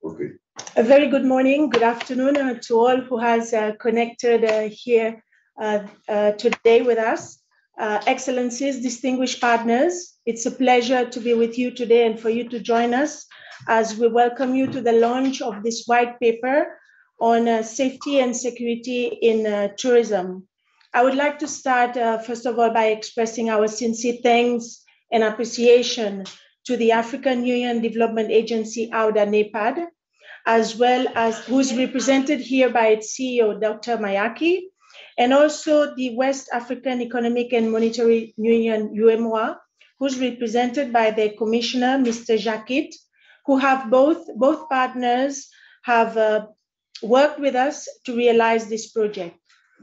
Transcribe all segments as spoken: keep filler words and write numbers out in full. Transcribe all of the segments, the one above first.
Okay. A very good morning, good afternoon uh, to all who has uh, connected uh, here uh, uh, today with us. Uh, Excellencies, distinguished partners, it's a pleasure to be with you today and for you to join us as we welcome you to the launch of this white paper on uh, safety and security in uh, tourism. I would like to start, uh, first of all, by expressing our sincere thanks and appreciation to the African Union Development Agency, AUDA NEPAD, as well as who's represented here by its C E O, Doctor Mayaki, and also the West African Economic and Monetary Union, U E M O A, who's represented by the Commissioner, Mister Jacquet, who have both, both partners have uh, worked with us to realize this project.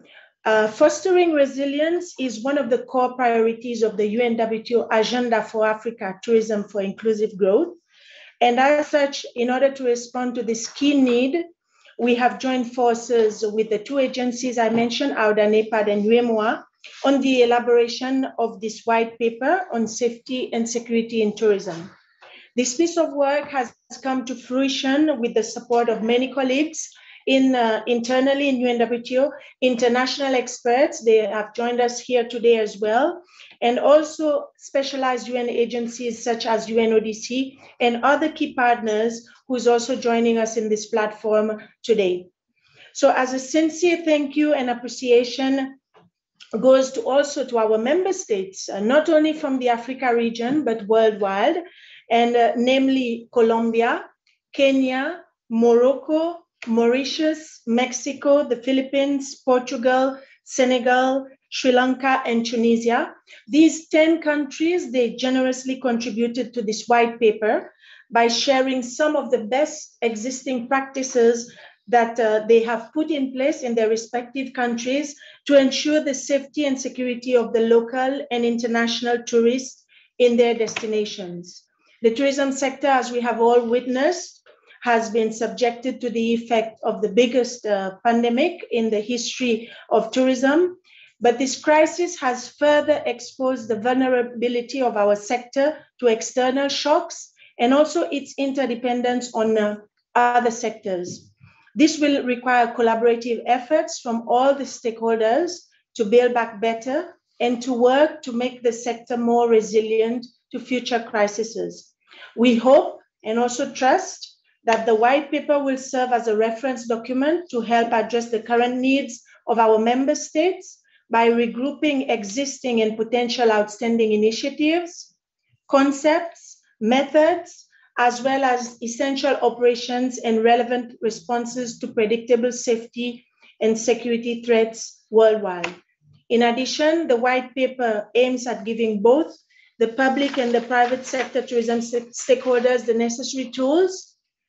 Uh, fostering resilience is one of the core priorities of the U N W T O Agenda for Africa, Tourism for Inclusive Growth. And as such, in order to respond to this key need, we have joined forces with the two agencies I mentioned, AUDA NEPAD and U E M O A, on the elaboration of this white paper on safety and security in tourism. This piece of work has come to fruition with the support of many colleagues in uh, internally in U N W T O, international experts. They have joined us here today as well, and also specialized U N agencies such as U N O D C and other key partners who's also joining us in this platform today. So as a sincere thank you and appreciation goes to also to our member states, uh, not only from the Africa region, but worldwide, and uh, namely Colombia, Kenya, Morocco, Mauritius, Mexico, the Philippines, Portugal, Senegal, Sri Lanka, and Tunisia. These ten countries, they generously contributed to this white paper by sharing some of the best existing practices that uh, they have put in place in their respective countries to ensure the safety and security of the local and international tourists in their destinations. The tourism sector, as we have all witnessed, has been subjected to the effect of the biggest uh, pandemic in the history of tourism. But this crisis has further exposed the vulnerability of our sector to external shocks and also its interdependence on uh, other sectors. This will require collaborative efforts from all the stakeholders to build back better and to work to make the sector more resilient to future crises. We hope and also trust that the white paper will serve as a reference document to help address the current needs of our member states by regrouping existing and potential outstanding initiatives, concepts, methods, as well as essential operations and relevant responses to predictable safety and security threats worldwide. In addition, the white paper aims at giving both the public and the private sector tourism stakeholders the necessary tools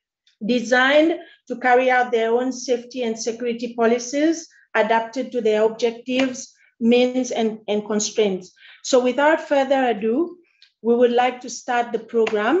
designed to carry out their own safety and security policies adapted to their objectives, means, and, and constraints. So without further ado, we would like to start the program.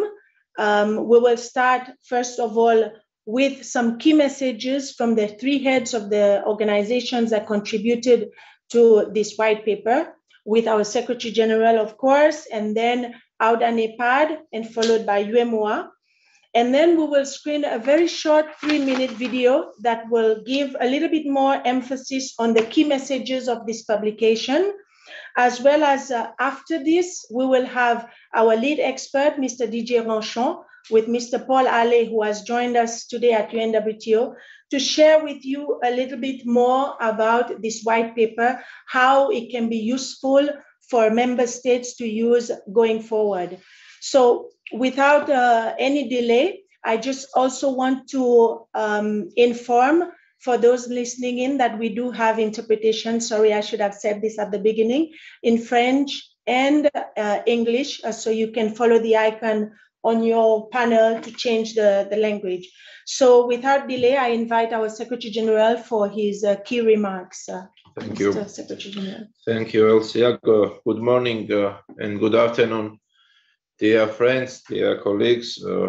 Um, we will start, first of all, with some key messages from the three heads of the organizations that contributed to this white paper, with our Secretary General, of course, and then AUDA NEPAD, and followed by U E M O A. And then we will screen a very short three-minute video that will give a little bit more emphasis on the key messages of this publication. As well as uh, after this, we will have our lead expert, Mister Didier Ranchon, with Mister Paul Allais, who has joined us today at U N W T O, to share with you a little bit more about this white paper, how it can be useful for member states to use going forward. So without uh, any delay, I just also want to um, inform for those listening in that we do have interpretation. Sorry, I should have said this at the beginning, in French and uh, English, uh, so you can follow the icon on your panel to change the, the language. So without delay, I invite our Secretary General for his uh, key remarks. Uh, Thank Mister you. Secretary General. Thank you, Elsia. Good morning uh, and good afternoon, dear friends, dear colleagues. Uh,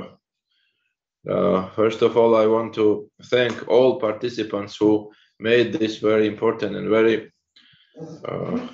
uh, first of all, I want to thank all participants who made this very important and very, uh,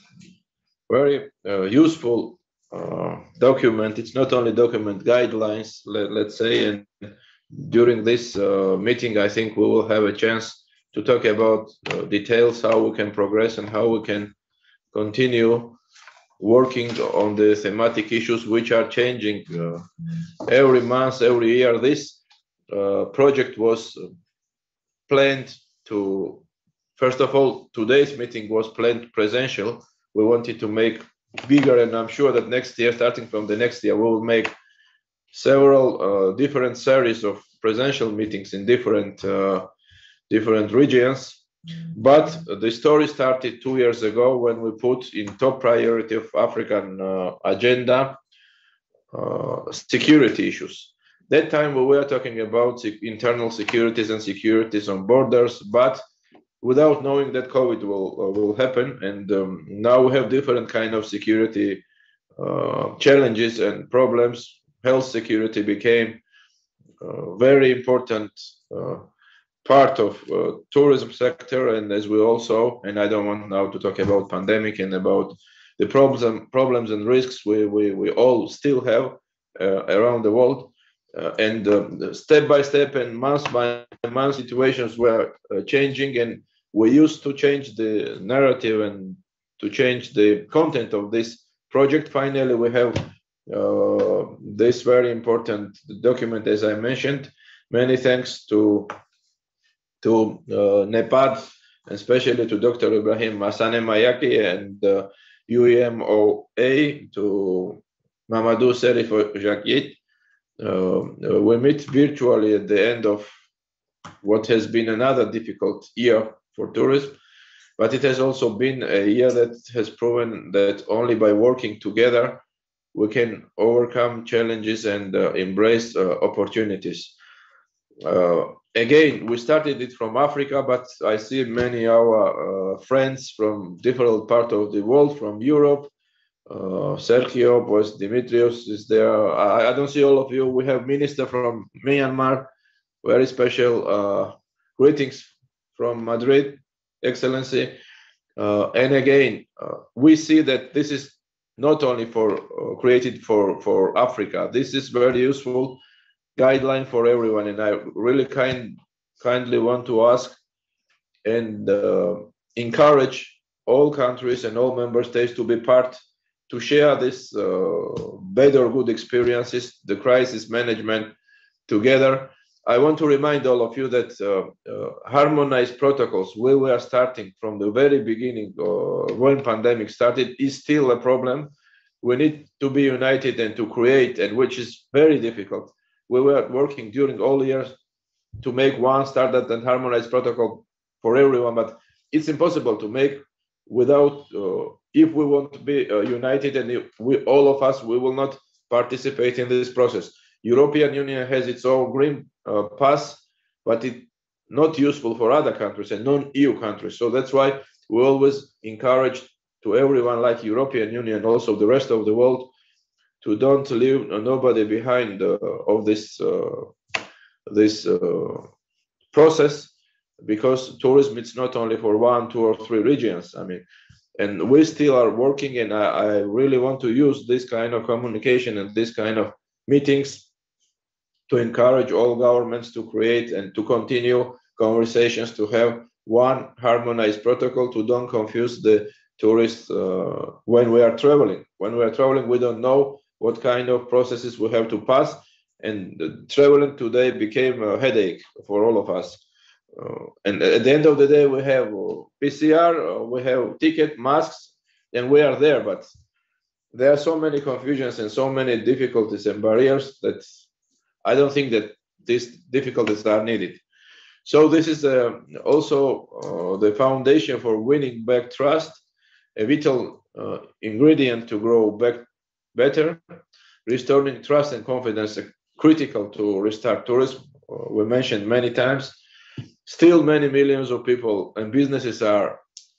very uh, useful uh, document. It's not only document, guidelines, let, let's say, and during this uh, meeting, I think we will have a chance to talk about uh, details, how we can progress and how we can continue working on the thematic issues which are changing uh, every month, every year. This uh, project was planned to, first of all, today's meeting was planned presential. We wanted to make bigger, and I'm sure that next year, starting from the next year, we will make several uh, different series of presential meetings in different uh, different regions. But the story started two years ago when we put in top priority of African uh, agenda uh, security issues. That time we were talking about sec internal securities and securities on borders, but without knowing that COVID will uh, will happen. And um, now we have different kind of security uh, challenges and problems. Health security became a very important uh, part of uh, tourism sector, and as we also, and I don't want now to talk about pandemic and about the problems and problems and risks we we, we all still have uh, around the world, uh, and uh, step by step and month by month situations were uh, changing, and we used to change the narrative and to change the content of this project. Finally, we have uh, this very important document, as I mentioned. Many thanks to to uh, NEPAD, especially to Doctor Ibrahim Masane Mayaki and uh, U E M O A, to Mamadou Serif Jacquiet. Uh, we meet virtually at the end of what has been another difficult year for tourism, but it has also been a year that has proven that only by working together we can overcome challenges and uh, embrace uh, opportunities. Uh, again, we started it from Africa, but I see many our uh, friends from different parts of the world, from Europe. Uh, Sergio, pues Dimitrios is there. I, I don't see all of you. We have minister from Myanmar. Very special uh, greetings from Madrid, Excellency. Uh, and again, uh, we see that this is not only for uh, created for for Africa. This is very useful guideline for everyone, and I really kind kindly want to ask and uh, encourage all countries and all member states to be part, to share this uh, better good experiences, the crisis management together. I want to remind all of you that uh, uh, harmonized protocols, we were starting from the very beginning uh, when pandemic started, is still a problem. We need to be united and to create, and which is very difficult. We were working during all years to make one standard and harmonized protocol for everyone, but it's impossible to make without, uh, if we want to be uh, united, and if we, all of us, we will not participate in this process. European Union has its own green uh, pass, but it's not useful for other countries and non-E U countries. So that's why we always encourage to everyone, like European Union, also the rest of the world, to don't leave nobody behind uh, of this uh, this uh, process, because tourism it's not only for one, two, or three regions. I mean, and we still are working, and I, I really want to use this kind of communication and this kind of meetings to encourage all governments to create and to continue conversations, to have one harmonized protocol, to don't confuse the tourists uh, when we are traveling. When we are traveling, we don't know what kind of processes we have to pass, and uh, traveling today became a headache for all of us. Uh, and at the end of the day, we have uh, P C R, uh, we have ticket, masks, and we are there. But there are so many confusions and so many difficulties and barriers that I don't think that these difficulties are needed. So this is uh, also uh, the foundation for winning back trust, a vital uh, ingredient to grow back better. Restoring trust and confidence are critical to restart tourism. Uh, we mentioned many times. Still, many millions of people and businesses are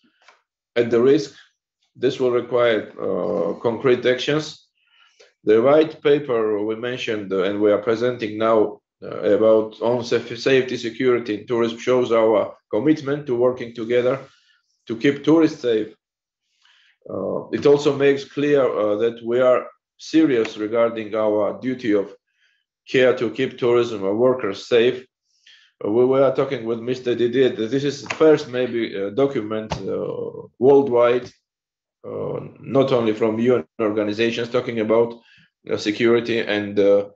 at the risk. This will require uh, concrete actions. The white paper we mentioned uh, and we are presenting now uh, about on safety security in tourism shows our commitment to working together to keep tourists safe. Uh, it also makes clear uh, that we are serious regarding our duty of care to keep tourism workers safe. We were talking with Mister Didier that this is the first maybe uh, document uh, worldwide, uh, not only from U N organizations, talking about uh, security and uh,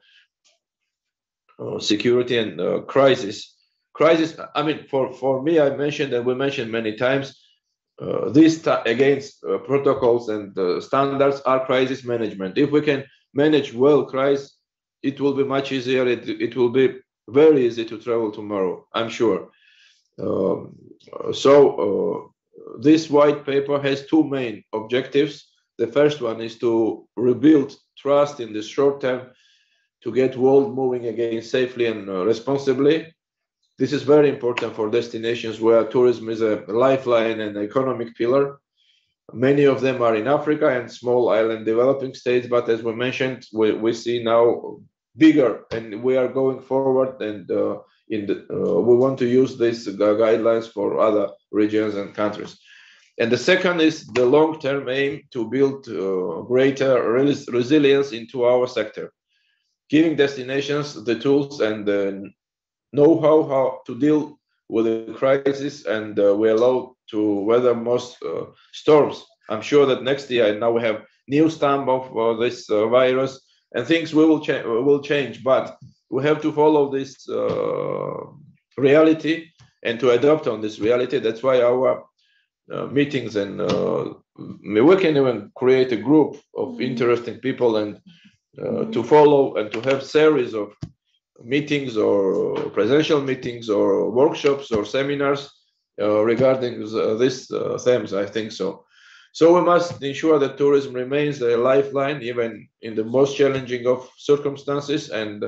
uh, security and uh, crisis. Crisis. I mean, for for me, I mentioned and we mentioned many times. Uh, these against uh, protocols and uh, standards are crisis management. If we can manage well crisis, it will be much easier. It, it will be very easy to travel tomorrow, I'm sure. Um, so uh, this white paper has two main objectives. The first one is to rebuild trust in the short term to get world moving again safely and uh, responsibly. This is very important for destinations where tourism is a lifeline and economic pillar. Many of them are in Africa and small island developing states, but as we mentioned, we, we see now bigger, and we are going forward, and uh, in the, uh, we want to use these guidelines for other regions and countries. And the second is the long-term aim to build uh, greater res resilience into our sector, giving destinations the tools and the know-how how to deal with the crisis, and uh, we allow to weather most uh, storms. I'm sure that next year now we have new stamp of uh, this uh, virus, and things will, cha will change, but we have to follow this uh, reality and to adapt on this reality. That's why our uh, meetings and uh, we can even create a group of mm-hmm. interesting people and uh, mm-hmm. to follow and to have series of meetings or presidential meetings or workshops or seminars uh, regarding uh, this uh, themes, I think so. So we must ensure that tourism remains a lifeline even in the most challenging of circumstances, and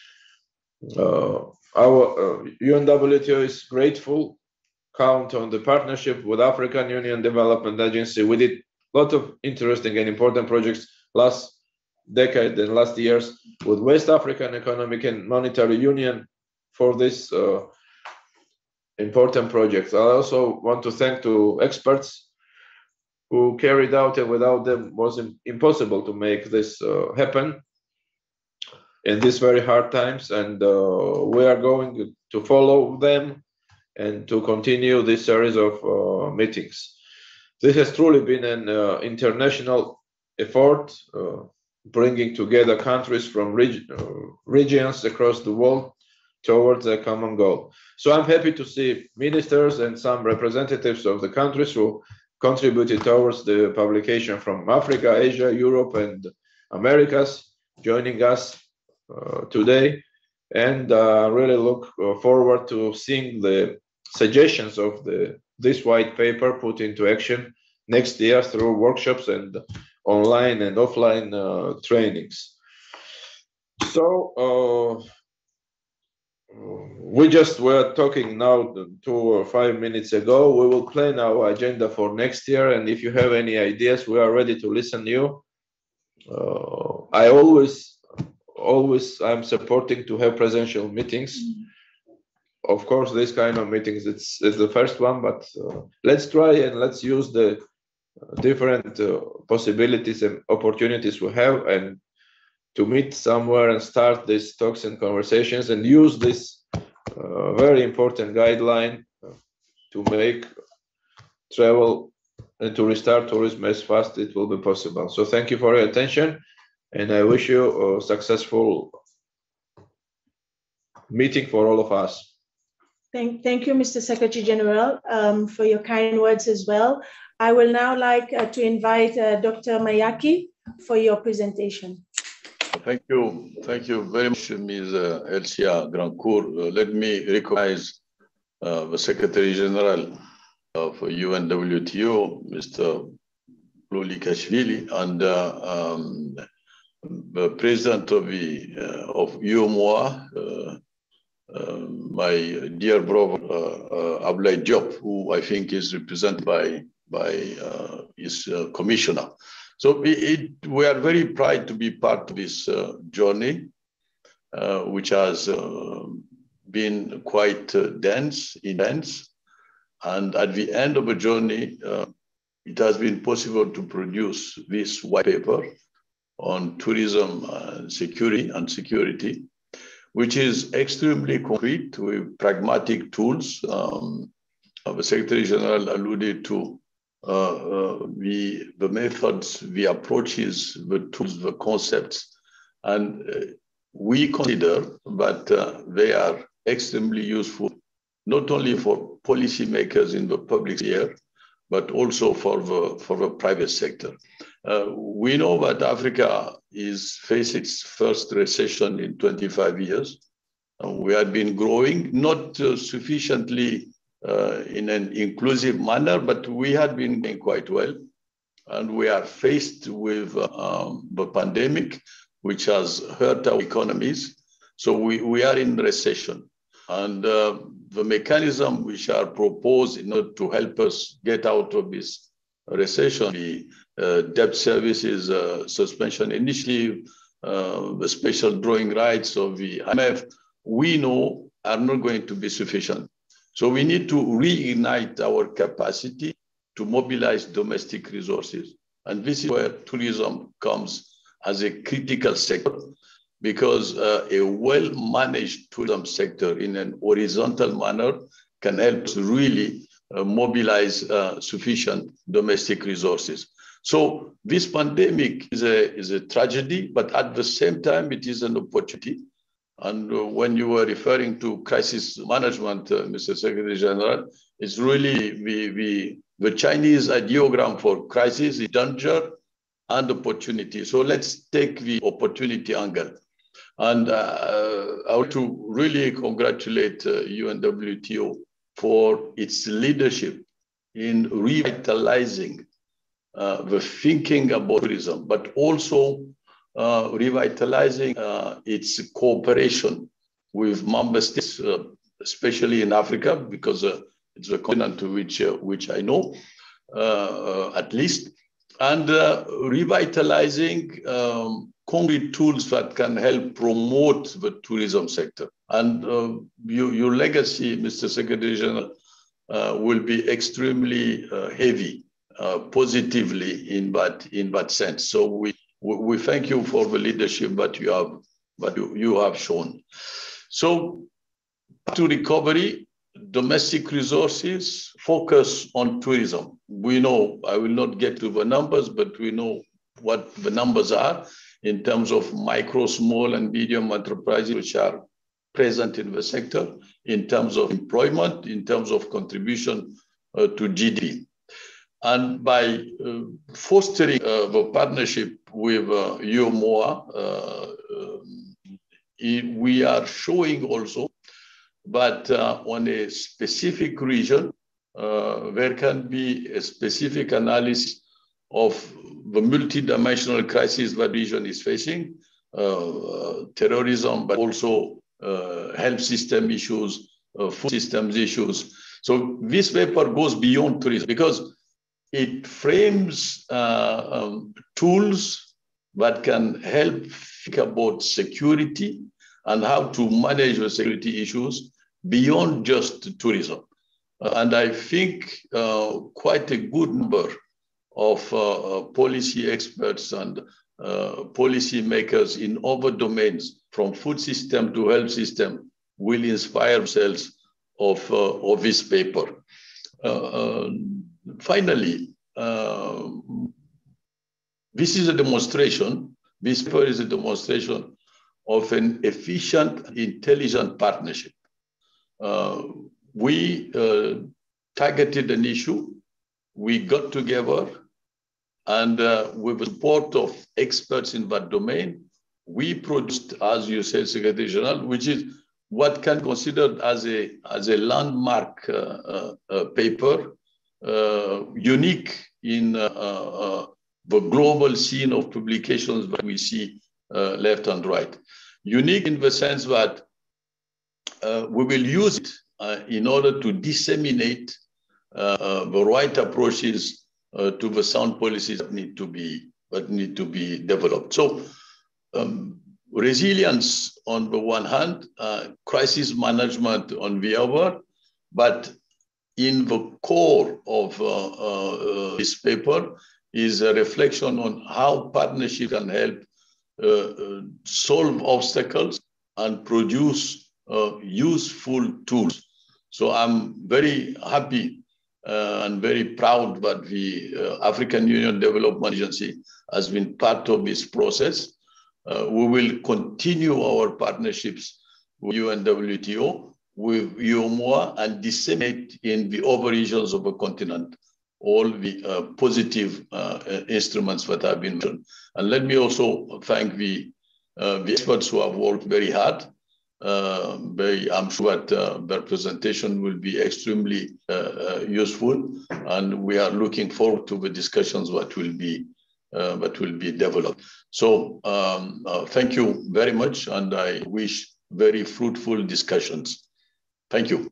uh, our uh, U N W T O is grateful, count on the partnership with African Union Development Agency. We did a lot of interesting and important projects last decade and last years with West African Economic and Monetary Union for this uh, important project. I also want to thank to experts who carried out, and without them was impossible to make this uh, happen in these very hard times, and uh, we are going to follow them and to continue this series of uh, meetings. This has truly been an uh, international effort, uh, bringing together countries from reg uh, regions across the world towards a common goal. So I'm happy to see ministers and some representatives of the countries who contributed towards the publication from Africa, Asia, Europe, and Americas joining us uh, today, and uh, really look uh, forward to seeing the suggestions of the this white paper put into action next year through workshops and online and offline uh, trainings. So uh, we just were talking now two or five minutes ago. We will plan our agenda for next year, and if you have any ideas, we are ready to listen to you. Uh, I always, always, I'm supporting to have presential meetings. Mm-hmm. Of course, this kind of meetings, it's, it's the first one, but uh, let's try and let's use the different uh, possibilities and opportunities we have, and to meet somewhere and start these talks and conversations and use this uh, very important guideline to make travel and to restart tourism as fast as it will be possible. So thank you for your attention, and I wish you a successful meeting for all of us. Thank, thank you, Mister Secretary General, um, for your kind words as well. I will now like uh, to invite uh, Doctor Mayaki for your presentation. Thank you. Thank you very much, Miz Elsia Grandcourt. Uh, let me recognize uh, the Secretary General of U N W T O, Mister Lulikashvili, and uh, um, the President of, the, uh, of U M O A, uh, uh, my dear brother uh, uh, Abdoulaye Diop, who I think is represented by by uh, his uh, commissioner. So we, it, we are very proud to be part of this uh, journey, uh, which has uh, been quite uh, dense, intense. And at the end of the journey, uh, it has been possible to produce this white paper on tourism and security and security. which is extremely concrete with pragmatic tools. Um, the Secretary General alluded to uh, uh, the, the methods, the approaches, the tools, the concepts. And uh, we consider that uh, they are extremely useful, not only for policymakers in the public sphere, but also for the, for the private sector. Uh, we know that Africa is facing its first recession in twenty-five years. Uh, we have been growing, not uh, sufficiently uh, in an inclusive manner, but we had been doing quite well. And we are faced with um, the pandemic, which has hurt our economies. So we, we are in recession. And uh, the mechanism which are proposed in order to help us get out of this recession, the uh, debt services uh, suspension initiative, uh, the special drawing rights of the I M F, we know are not going to be sufficient. So we need to reignite our capacity to mobilize domestic resources. And this is where tourism comes as a critical sector, because uh, a well-managed tourism sector in an horizontal manner can help us really uh, mobilize uh, sufficient domestic resources. So this pandemic is a, is a tragedy, but at the same time, it is an opportunity. And uh, when you were referring to crisis management, uh, Mister Secretary General, it's really the, the, the Chinese ideogram for crisis is danger and opportunity. So let's take the opportunity angle. And uh, I want to really congratulate uh, U N W T O for its leadership in revitalizing uh, the thinking about tourism, but also uh, revitalizing uh, its cooperation with member states, uh, especially in Africa, because uh, it's a continent to which, uh, which I know, uh, at least, and uh, revitalizing um, concrete tools that can help promote the tourism sector. And uh, you, your legacy, Mister Secretary General, uh, will be extremely uh, heavy, uh, positively in that, in that sense. So we, we thank you for the leadership that you have, that you, you have shown. So to recovery, domestic resources, focus on tourism. We know, I will not get to the numbers, but we know what the numbers are in terms of micro, small, and medium enterprises which are present in the sector, in terms of employment, in terms of contribution uh, to G D P. And by uh, fostering uh, the partnership with uh, U M O A, uh, uh, we are showing also that uh, on a specific region, uh, there can be a specific analysis of the multidimensional crisis that region is facing, uh, terrorism, but also uh, health system issues, uh, food systems issues. So this paper goes beyond tourism because it frames uh, um, tools that can help think about security and how to manage the security issues beyond just tourism. Uh, and I think uh, quite a good number of uh, policy experts and uh, policy makers in other domains, from food system to health system, will inspire themselves of, uh, of this paper. Uh, uh, finally, uh, this is a demonstration, this paper is a demonstration of an efficient, intelligent partnership. Uh, we uh, targeted an issue, we got together, and uh, with the support of experts in that domain, we produced, as you said, Secretary General, which is what can be considered as a, as a landmark uh, uh, uh, paper, uh, unique in uh, uh, the global scene of publications that we see uh, left and right. Unique in the sense that uh, we will use it uh, in order to disseminate uh, uh, the right approaches Uh, to the sound policies that need to be that need to be developed. So, um, resilience on the one hand, uh, crisis management on the other, but in the core of uh, uh, this paper is a reflection on how partnership can help uh, uh, solve obstacles and produce uh, useful tools. So I'm very happy uh, and very proud that the uh, African Union Development Agency has been part of this process. Uh, we will continue our partnerships with U N W T O, with U M O A, and disseminate in the other regions of the continent all the uh, positive uh, instruments that have been mentioned. And let me also thank the, uh, the experts who have worked very hard. Uh, very, I'm sure that uh, their presentation will be extremely uh, uh, useful, and we are looking forward to the discussions that will be uh, that will be developed. So um, uh, thank you very much, and I wish very fruitful discussions. Thank you.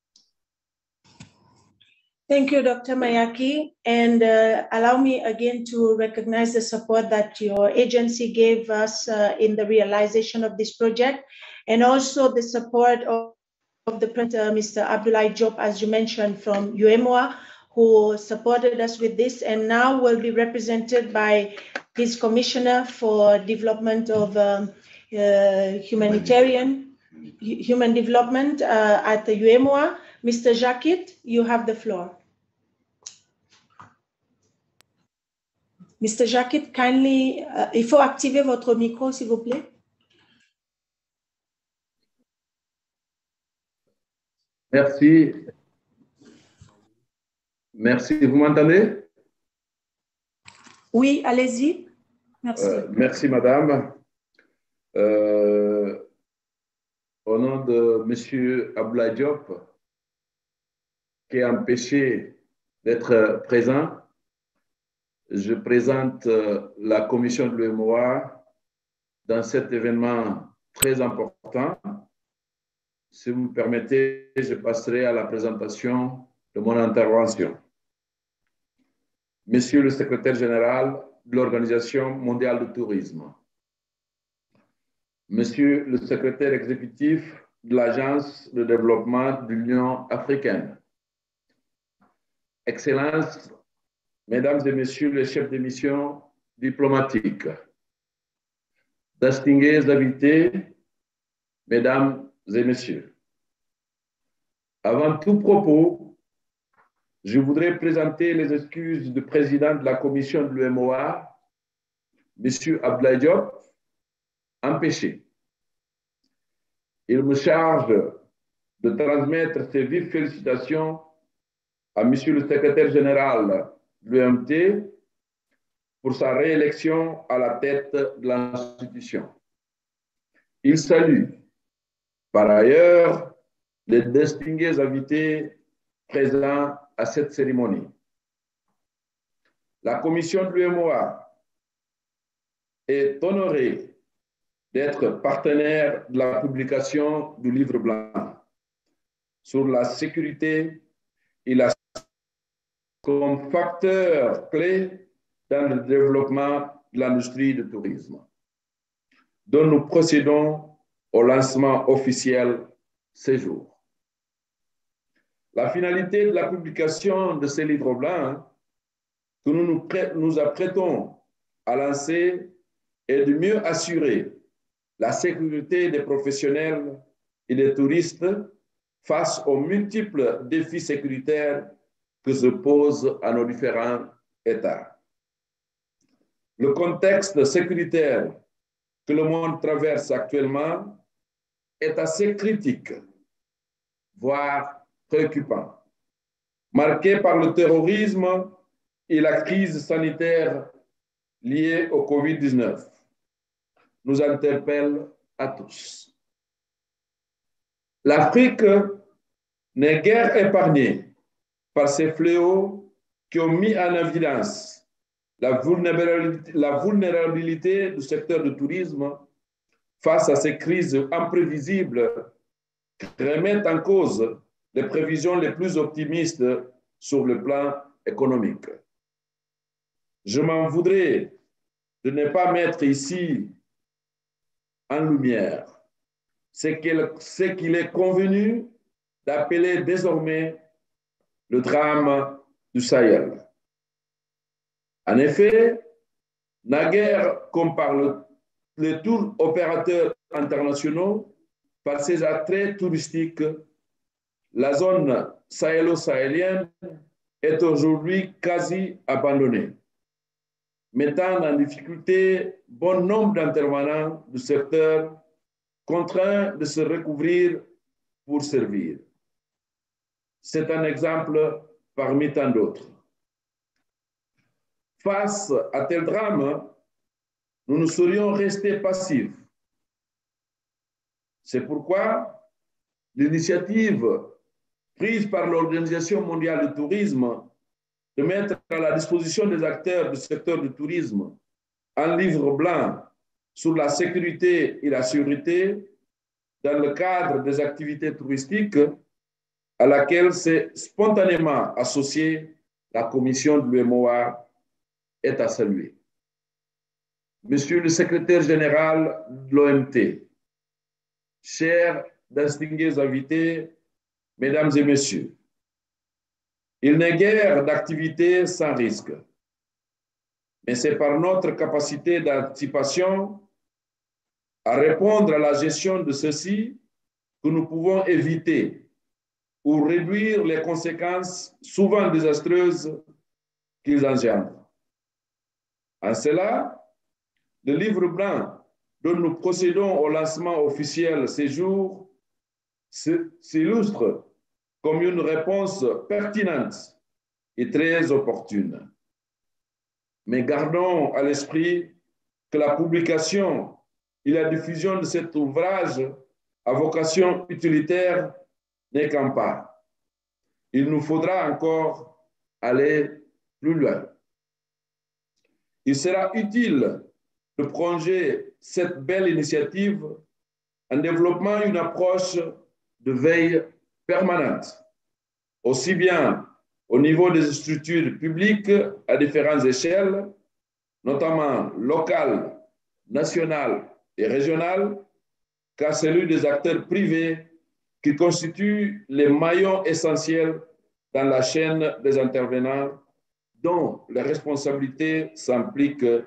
Thank you, Doctor Mayaki. And uh, allow me again to recognize the support that your agency gave us uh, in the realization of this project, and also the support of, of the President, uh, Mister Abdoulaye Diop, as you mentioned, from U M O A, who supported us with this, and now will be represented by his Commissioner for Development of um, uh, Humanitarian, Human Development uh, at the U M O A. Mister Jacquet, you have the floor. Mister Jacquet, kindly, uh, il faut activer votre micro, s'il vous plaît. Merci. Merci. Vous m'entendez? Oui, allez-y. Merci. Euh, merci, madame. Euh, au nom de Monsieur Abdoulaye Diop, qui est empêché d'être présent, je présente la commission de l'U M O A dans cet événement très important. Si vous me permettez, je passerai à la présentation de mon intervention. Monsieur le secrétaire général de l'Organisation mondiale du tourisme, Monsieur le secrétaire exécutif de l'Agence de développement de l'Union africaine, Excellences, Mesdames et Messieurs les chefs de mission diplomatiques, distingués invités, Mesdames et Messieurs. Avant tout propos, je voudrais présenter les excuses du président de la commission de l'U M O A, M. Abdoulaye Diop, empêché. Il me charge de transmettre ses vives félicitations à M. le secrétaire général de l'U M T pour sa réélection à la tête de l'institution. Il salue par ailleurs les distingués invités présents à cette cérémonie. La commission de l'U M O A est honorée d'être partenaire de la publication du livre blanc sur la sécurité et la comme facteur clé dans le développement de l'industrie du tourisme, dont nous procédons au lancement officiel ces jours. La finalité de la publication de ce livre blanc que nous nous, nous apprêtons à lancer est de mieux assurer la sécurité des professionnels et des touristes face aux multiples défis sécuritaires que se posent à nos différents États. Le contexte sécuritaire que le monde traverse actuellement est assez critique, voire préoccupant, marqué par le terrorisme et la crise sanitaire liée au COVID dix-neuf. Nous interpelle à tous. L'Afrique n'est guère épargnée par ces fléaux qui ont mis en évidence la vulnérabilité, la vulnérabilité du secteur du tourisme face à ces crises imprévisibles qui remettent en cause les prévisions les plus optimistes sur le plan économique. Je m'en voudrais de ne pas mettre ici en lumière ce qu'il est convenu d'appeler désormais le drame du Sahel. En effet, naguère comme par le, les tours opérateurs internationaux, par ses attraits touristiques, la zone sahélo-sahélienne est aujourd'hui quasi abandonnée, mettant en difficulté bon nombre d'intervenants du secteur contraints de se recouvrir pour servir. C'est un exemple parmi tant d'autres. Face à tel drame, nous ne saurions rester passifs. C'est pourquoi l'initiative prise par l'Organisation mondiale du tourisme de mettre à la disposition des acteurs du secteur du tourisme un livre blanc sur la sécurité et la sûreté dans le cadre des activités touristiques à laquelle s'est spontanément associée la commission de l'U E M O A est à saluer. Monsieur le secrétaire général de l'O M T, chers distingués invités, mesdames et messieurs, il n'est guère d'activité sans risque, mais c'est par notre capacité d'anticipation à répondre à la gestion de ceux-ci que nous pouvons éviter ou réduire les conséquences souvent désastreuses qu'ils engendrent. En cela, le livre blanc dont nous procédons au lancement officiel ces jours s'illustre comme une réponse pertinente et très opportune. Mais gardons à l'esprit que la publication et la diffusion de cet ouvrage à vocation utilitaire n'est qu'un pas. Il nous faudra encore aller plus loin. Il sera utile de prolonger cette belle initiative en développant une approche de veille permanente, aussi bien au niveau des structures publiques à différentes échelles, notamment locales, nationales et régionales, qu'à celui des acteurs privés qui constituent les maillons essentiels dans la chaîne des intervenants dont les responsabilités s'amplifient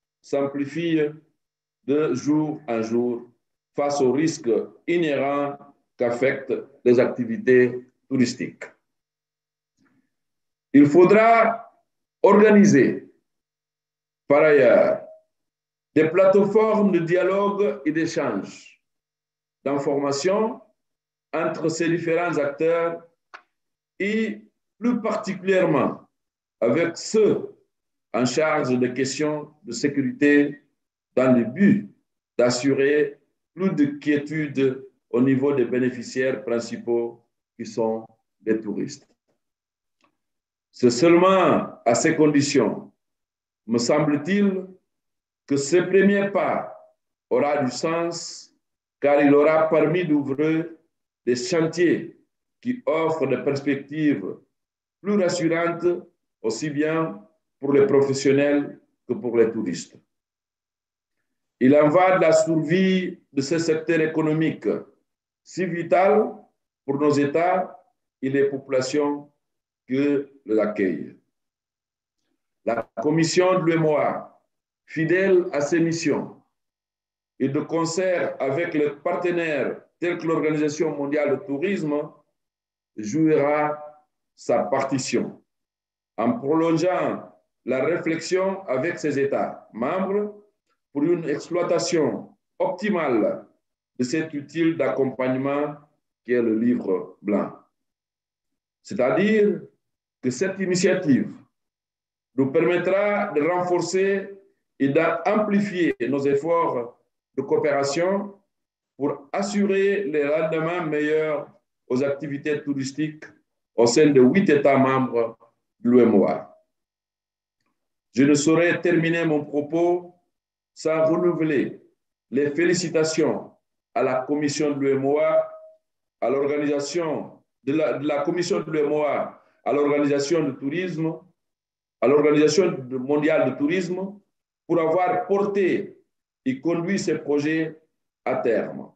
de jour en jour face aux risques inhérents qu'affectent les activités touristiques. Il faudra organiser, par ailleurs, des plateformes de dialogue et d'échange, d'information entre ces différents acteurs et plus particulièrement avec ceux en charge des questions de sécurité dans le but d'assurer plus de quiétude au niveau des bénéficiaires principaux qui sont les touristes. C'est seulement à ces conditions, me semble-t-il, que ce premier pas aura du sens, car il aura permis d'ouvrir des chantiers qui offrent des perspectives plus rassurantes, aussi bien pour les professionnels que pour les touristes. Il en va de la survie de ce secteur économique si vital pour nos États et les populations que l'accueillent. La commission de l'U E M O A, fidèle à ses missions et de concert avec les partenaires tels que l'Organisation mondiale du tourisme, jouera sa partition en prolongeant la réflexion avec ses États membres pour une exploitation optimale de cet outil d'accompagnement qui est le livre blanc. C'est-à-dire que cette initiative nous permettra de renforcer et d'amplifier nos efforts de coopération pour assurer les rendements meilleurs aux activités touristiques au sein de huit États membres de l'U E M O A. Je ne saurais terminer mon propos sans renouveler les félicitations à la commission de l'U E M O A, à l'organisation de la, de la commission de l'U E M O A, à l'organisation du tourisme, à l'Organisation mondiale du tourisme, pour avoir porté et conduit ces projets à terme.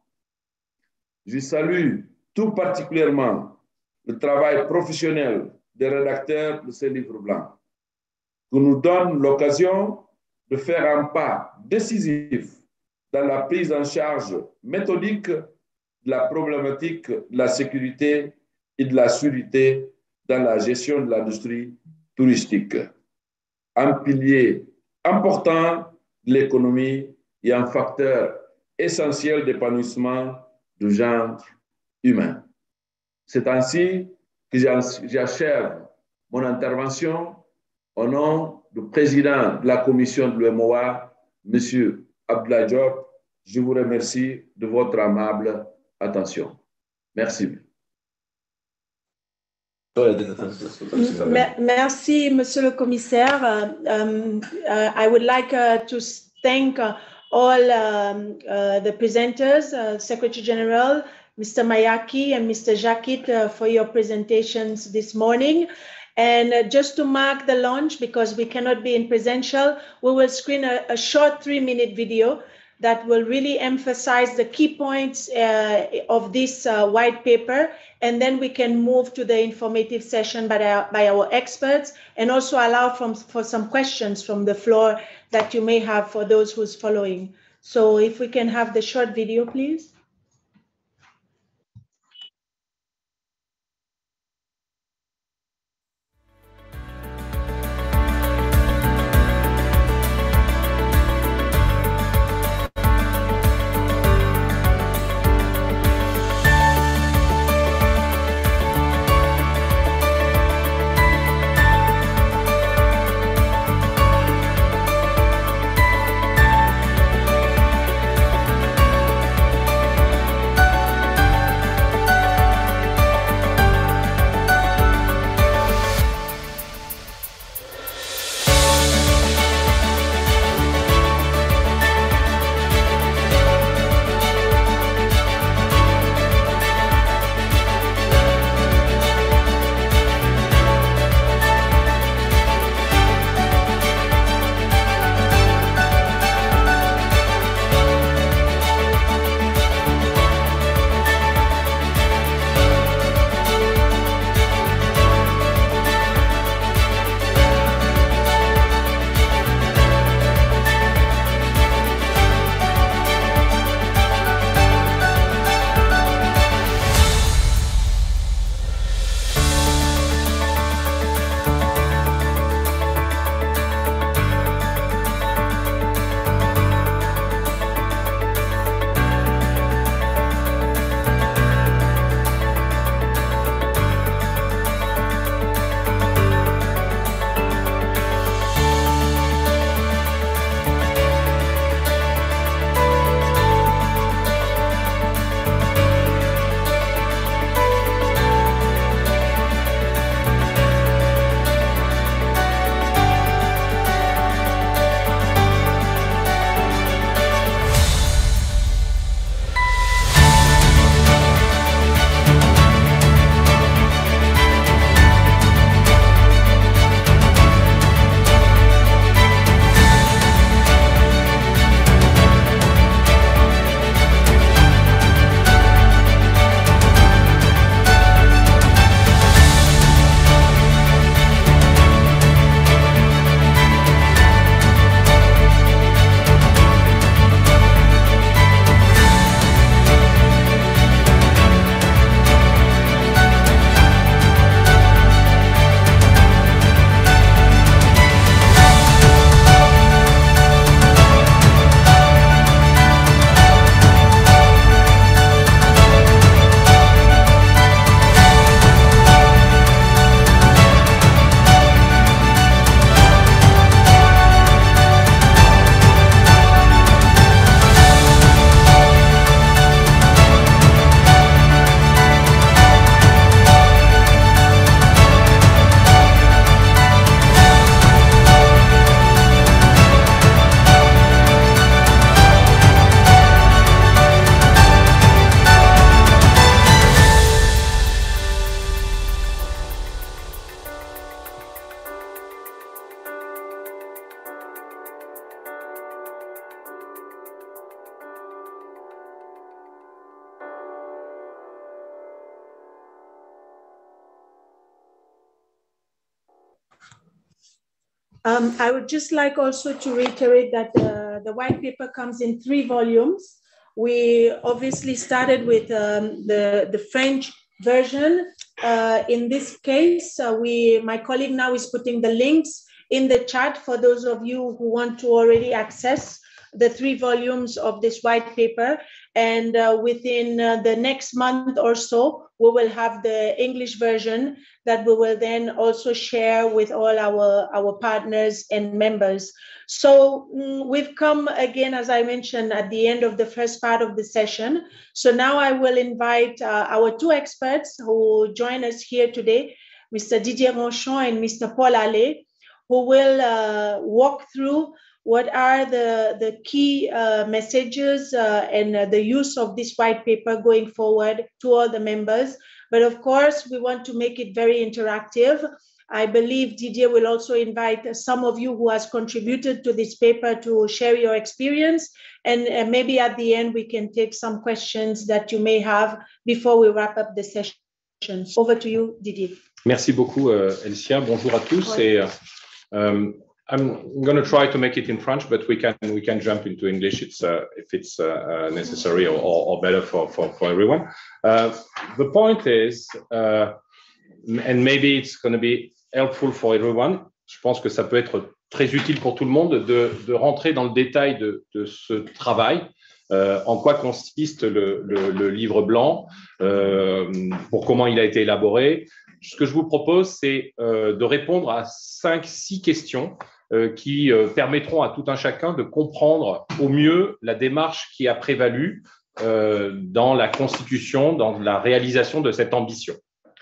Je salue tout particulièrement le travail professionnel des rédacteurs de ces livres blancs, qui nous donne l'occasion de faire un pas décisif dans la prise en charge méthodique de de la problématique de la sécurité et de la sûreté dans la gestion de l'industrie touristique, un pilier important de l'économie et un facteur essentiel d'épanouissement du genre humain. C'est ainsi que j'achève mon intervention au nom du président de la commission de l'U M O A, M. Abdoulaye Diop. Je vous remercie de votre amable attention. Merci. Merci, Monsieur le Commissaire. Uh, um, uh, I would like uh, to thank uh, all um, uh, the presenters, uh, Secretary General, Mister Mayaki and Mister Jakit uh, for your presentations this morning. And uh, just to mark the launch, because we cannot be in presential, we will screen a, a short three-minute video that will really emphasize the key points uh, of this uh, white paper, and then we can move to the informative session by our, by our experts, and also allow from, for some questions from the floor that you may have for those who's following. So if we can have the short video, please. Um, I would just like also to reiterate that the, the white paper comes in three volumes. We obviously started with um, the, the French version. Uh, in this case, uh, we, my colleague now is putting the links in the chat for those of you who want to already access the three volumes of this white paper. And uh, within uh, the next month or so, we will have the English version that we will then also share with all our, our partners and members. So mm, we've come again, as I mentioned, at the end of the first part of the session. So now I will invite uh, our two experts who join us here today, Mister Didier Ronchon and Mister Paul Allais, who will uh, walk through what are the, the key uh, messages uh, and uh, the use of this white paper going forward to all the members. But of course, we want to make it very interactive. I believe Didier will also invite some of you who has contributed to this paper to share your experience. And uh, maybe at the end, we can take some questions that you may have before we wrap up the session. Over to you, Didier. Merci beaucoup, uh, Elsia. Bonjour à tous. Ouais. Et, um, I'm going to try to make it in French, but we can we can jump into English it's, uh, if it's uh, necessary or, or better for, for, for everyone. Uh, the point is, uh, and maybe it's going to be helpful for everyone, je pense que ça peut être très utile pour tout le monde de, de rentrer dans le détail de, de ce travail, euh, en quoi consiste le, le, le livre blanc, euh, pour comment il a été élaboré. Ce que je vous propose, c'est euh, de répondre à cinq, six questions euh, qui euh, permettront à tout un chacun de comprendre au mieux la démarche qui a prévalu euh, dans la constitution, dans la réalisation de cette ambition.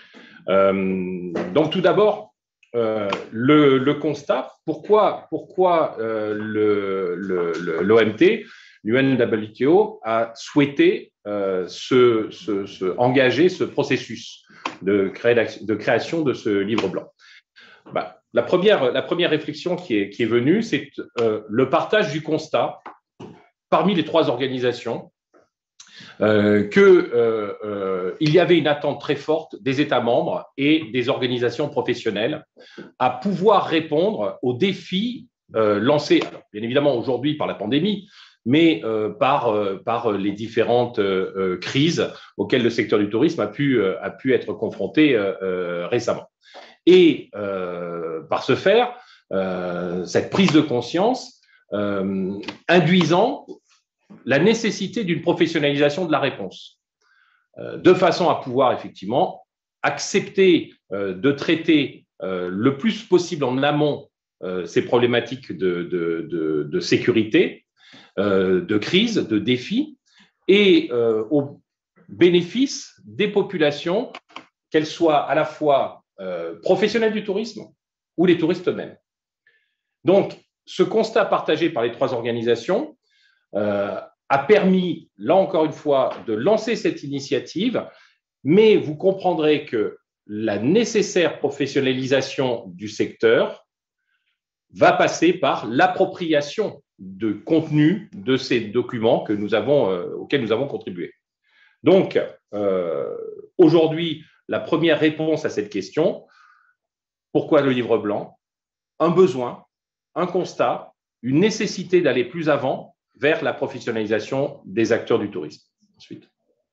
Euh, donc, tout d'abord, euh, le, le constat, pourquoi, pourquoi euh, le, le, le, l'O M T, l'U N W T O, a souhaité euh, se, se, se engager ce processus de, créer, de création de ce livre blanc. Bah, la, première, la première réflexion qui est, qui est venue, c'est euh, le partage du constat parmi les trois organisations euh, qu'il euh, euh, y avait une attente très forte des États membres et des organisations professionnelles à pouvoir répondre aux défis euh, lancés, alors, bien évidemment aujourd'hui par la pandémie, mais euh, par, euh, par les différentes euh, crises auxquelles le secteur du tourisme a pu, euh, a pu être confronté euh, euh, récemment. Et euh, par ce faire, euh, cette prise de conscience euh, induisant la nécessité d'une professionnalisation de la réponse, euh, de façon à pouvoir effectivement accepter euh, de traiter euh, le plus possible en amont euh, ces problématiques de, de, de, de sécurité, euh, de crise, de défis, et euh, au bénéfice des populations, qu'elles soient à la fois euh, professionnelles du tourisme ou les touristes eux-mêmes. Donc, ce constat partagé par les trois organisations euh, a permis, là encore une fois, de lancer cette initiative, mais vous comprendrez que la nécessaire professionnalisation du secteur va passer par l'appropriation de contenu de ces documents que nous avons, euh, auxquels nous avons contribué. Donc, euh, aujourd'hui, la première réponse à cette question, pourquoi le livre blanc? Un besoin, un constat, une nécessité d'aller plus avant vers la professionnalisation des acteurs du tourisme. Ensuite,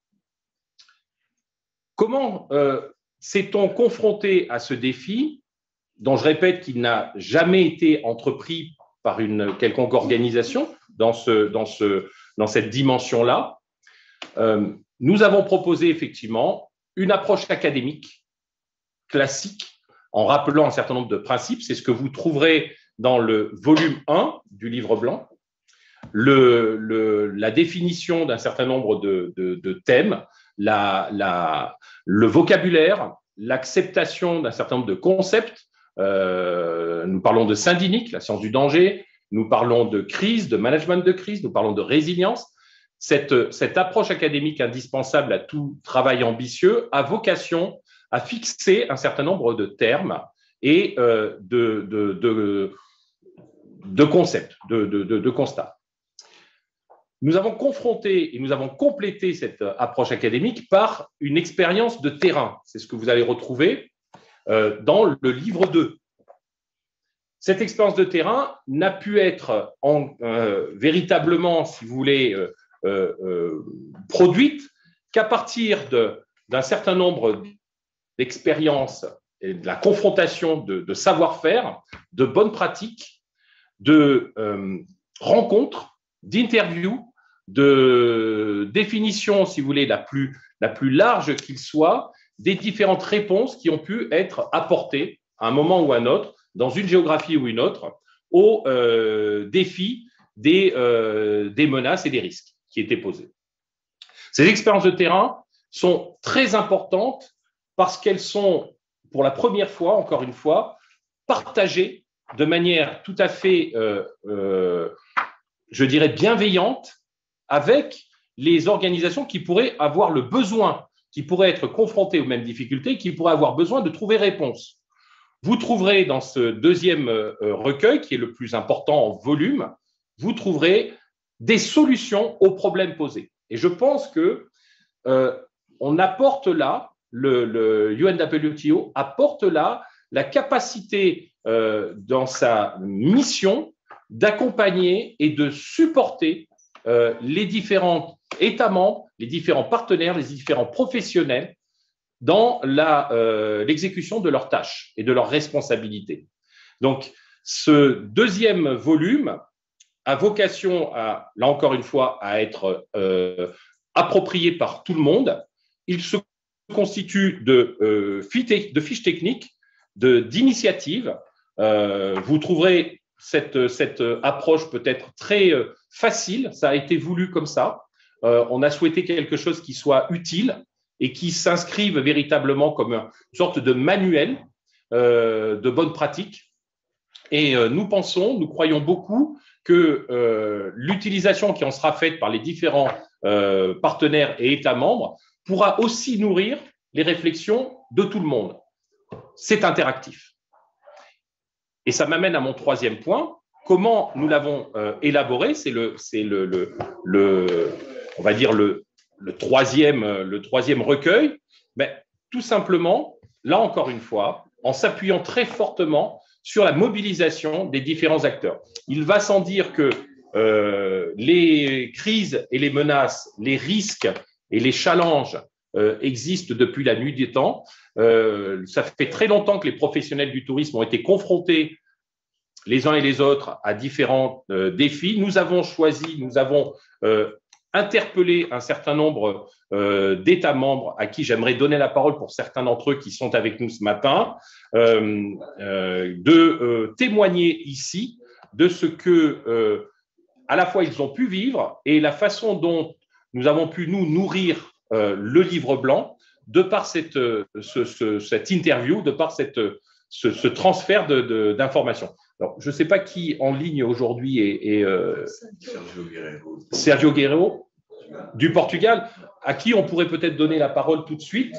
comment euh, s'est-on confronté à ce défi, dont je répète qu'il n'a jamais été entrepris par une quelconque organisation dans, ce, dans, ce, dans cette dimension-là? euh, Nous avons proposé effectivement une approche académique classique en rappelant un certain nombre de principes. C'est ce que vous trouverez dans le volume un du livre blanc. Le, le, la définition d'un certain nombre de, de, de thèmes, la, la, le vocabulaire, l'acceptation d'un certain nombre de concepts. Euh, nous parlons de syndynique, la science du danger, nous parlons de crise, de management de crise, nous parlons de résilience. Cette, cette approche académique indispensable à tout travail ambitieux a vocation à fixer un certain nombre de termes et euh, de, de, de, de concepts, de, de, de, de constats. Nous avons confronté et nous avons complété cette approche académique par une expérience de terrain. C'est ce que vous allez retrouver euh, dans le livre deux. Cette expérience de terrain n'a pu être en, euh, véritablement, si vous voulez, euh, euh, euh, produite qu'à partir d'un certain nombre d'expériences et de la confrontation de, de savoir-faire, de bonnes pratiques, de euh, rencontres, d'interviews, de définition, si vous voulez, la plus, la plus large qu'il soit, des différentes réponses qui ont pu être apportées à un moment ou à un autre, dans une géographie ou une autre, aux euh, défis des, euh, des menaces et des risques qui étaient posés. Ces expériences de terrain sont très importantes parce qu'elles sont, pour la première fois, encore une fois, partagées de manière tout à fait, euh, euh, je dirais, bienveillante avec les organisations qui pourraient avoir le besoin, qui pourraient être confrontées aux mêmes difficultés, qui pourraient avoir besoin de trouver réponse. Vous trouverez dans ce deuxième euh, recueil, qui est le plus important en volume, vous trouverez des solutions aux problèmes posés. Et je pense que euh, on apporte là, le, le U N W T O apporte là la capacité euh, dans sa mission d'accompagner et de supporter euh, les différents États membres, les différents partenaires, les différents professionnels dans l'exécution euh, de leurs tâches et de leurs responsabilités. Donc, ce deuxième volume a vocation à, là encore une fois, à être euh, approprié par tout le monde. Il se constitue de, euh, de fiches techniques, d'initiatives. Euh, vous trouverez cette, cette approche peut-être très euh, facile, ça a été voulu comme ça. Euh, on a souhaité quelque chose qui soit utile et qui s'inscrive véritablement comme une sorte de manuel euh, de bonnes pratiques. Et euh, nous pensons, nous croyons beaucoup que euh, l'utilisation qui en sera faite par les différents euh, partenaires et États membres pourra aussi nourrir les réflexions de tout le monde. C'est interactif. Et ça m'amène à mon troisième point. Comment nous l'avons euh, élaboré, c'est le, c'est le, le, le, on va dire le, le, troisième, le troisième recueil. Mais tout simplement, là encore une fois, en s'appuyant très fortement sur la mobilisation des différents acteurs. Il va sans dire que euh, les crises et les menaces, les risques et les challenges euh, existent depuis la nuit des temps. Euh, ça fait très longtemps que les professionnels du tourisme ont été confrontés les uns et les autres à différents euh, défis. Nous avons choisi, nous avons euh, interpellé un certain nombre euh, d'États membres à qui j'aimerais donner la parole pour certains d'entre eux qui sont avec nous ce matin, euh, euh, de euh, témoigner ici de ce que, euh, à la fois, ils ont pu vivre et la façon dont nous avons pu nous nourrir euh, le livre blanc de par cette, ce, ce, cette interview, de par cette, ce, ce transfert d'informations. Alors, je ne sais pas qui en ligne aujourd'hui est, est euh, Sergio Guerreiro. Sergio Guerreiro du Portugal, à qui on pourrait peut-être donner la parole tout de suite.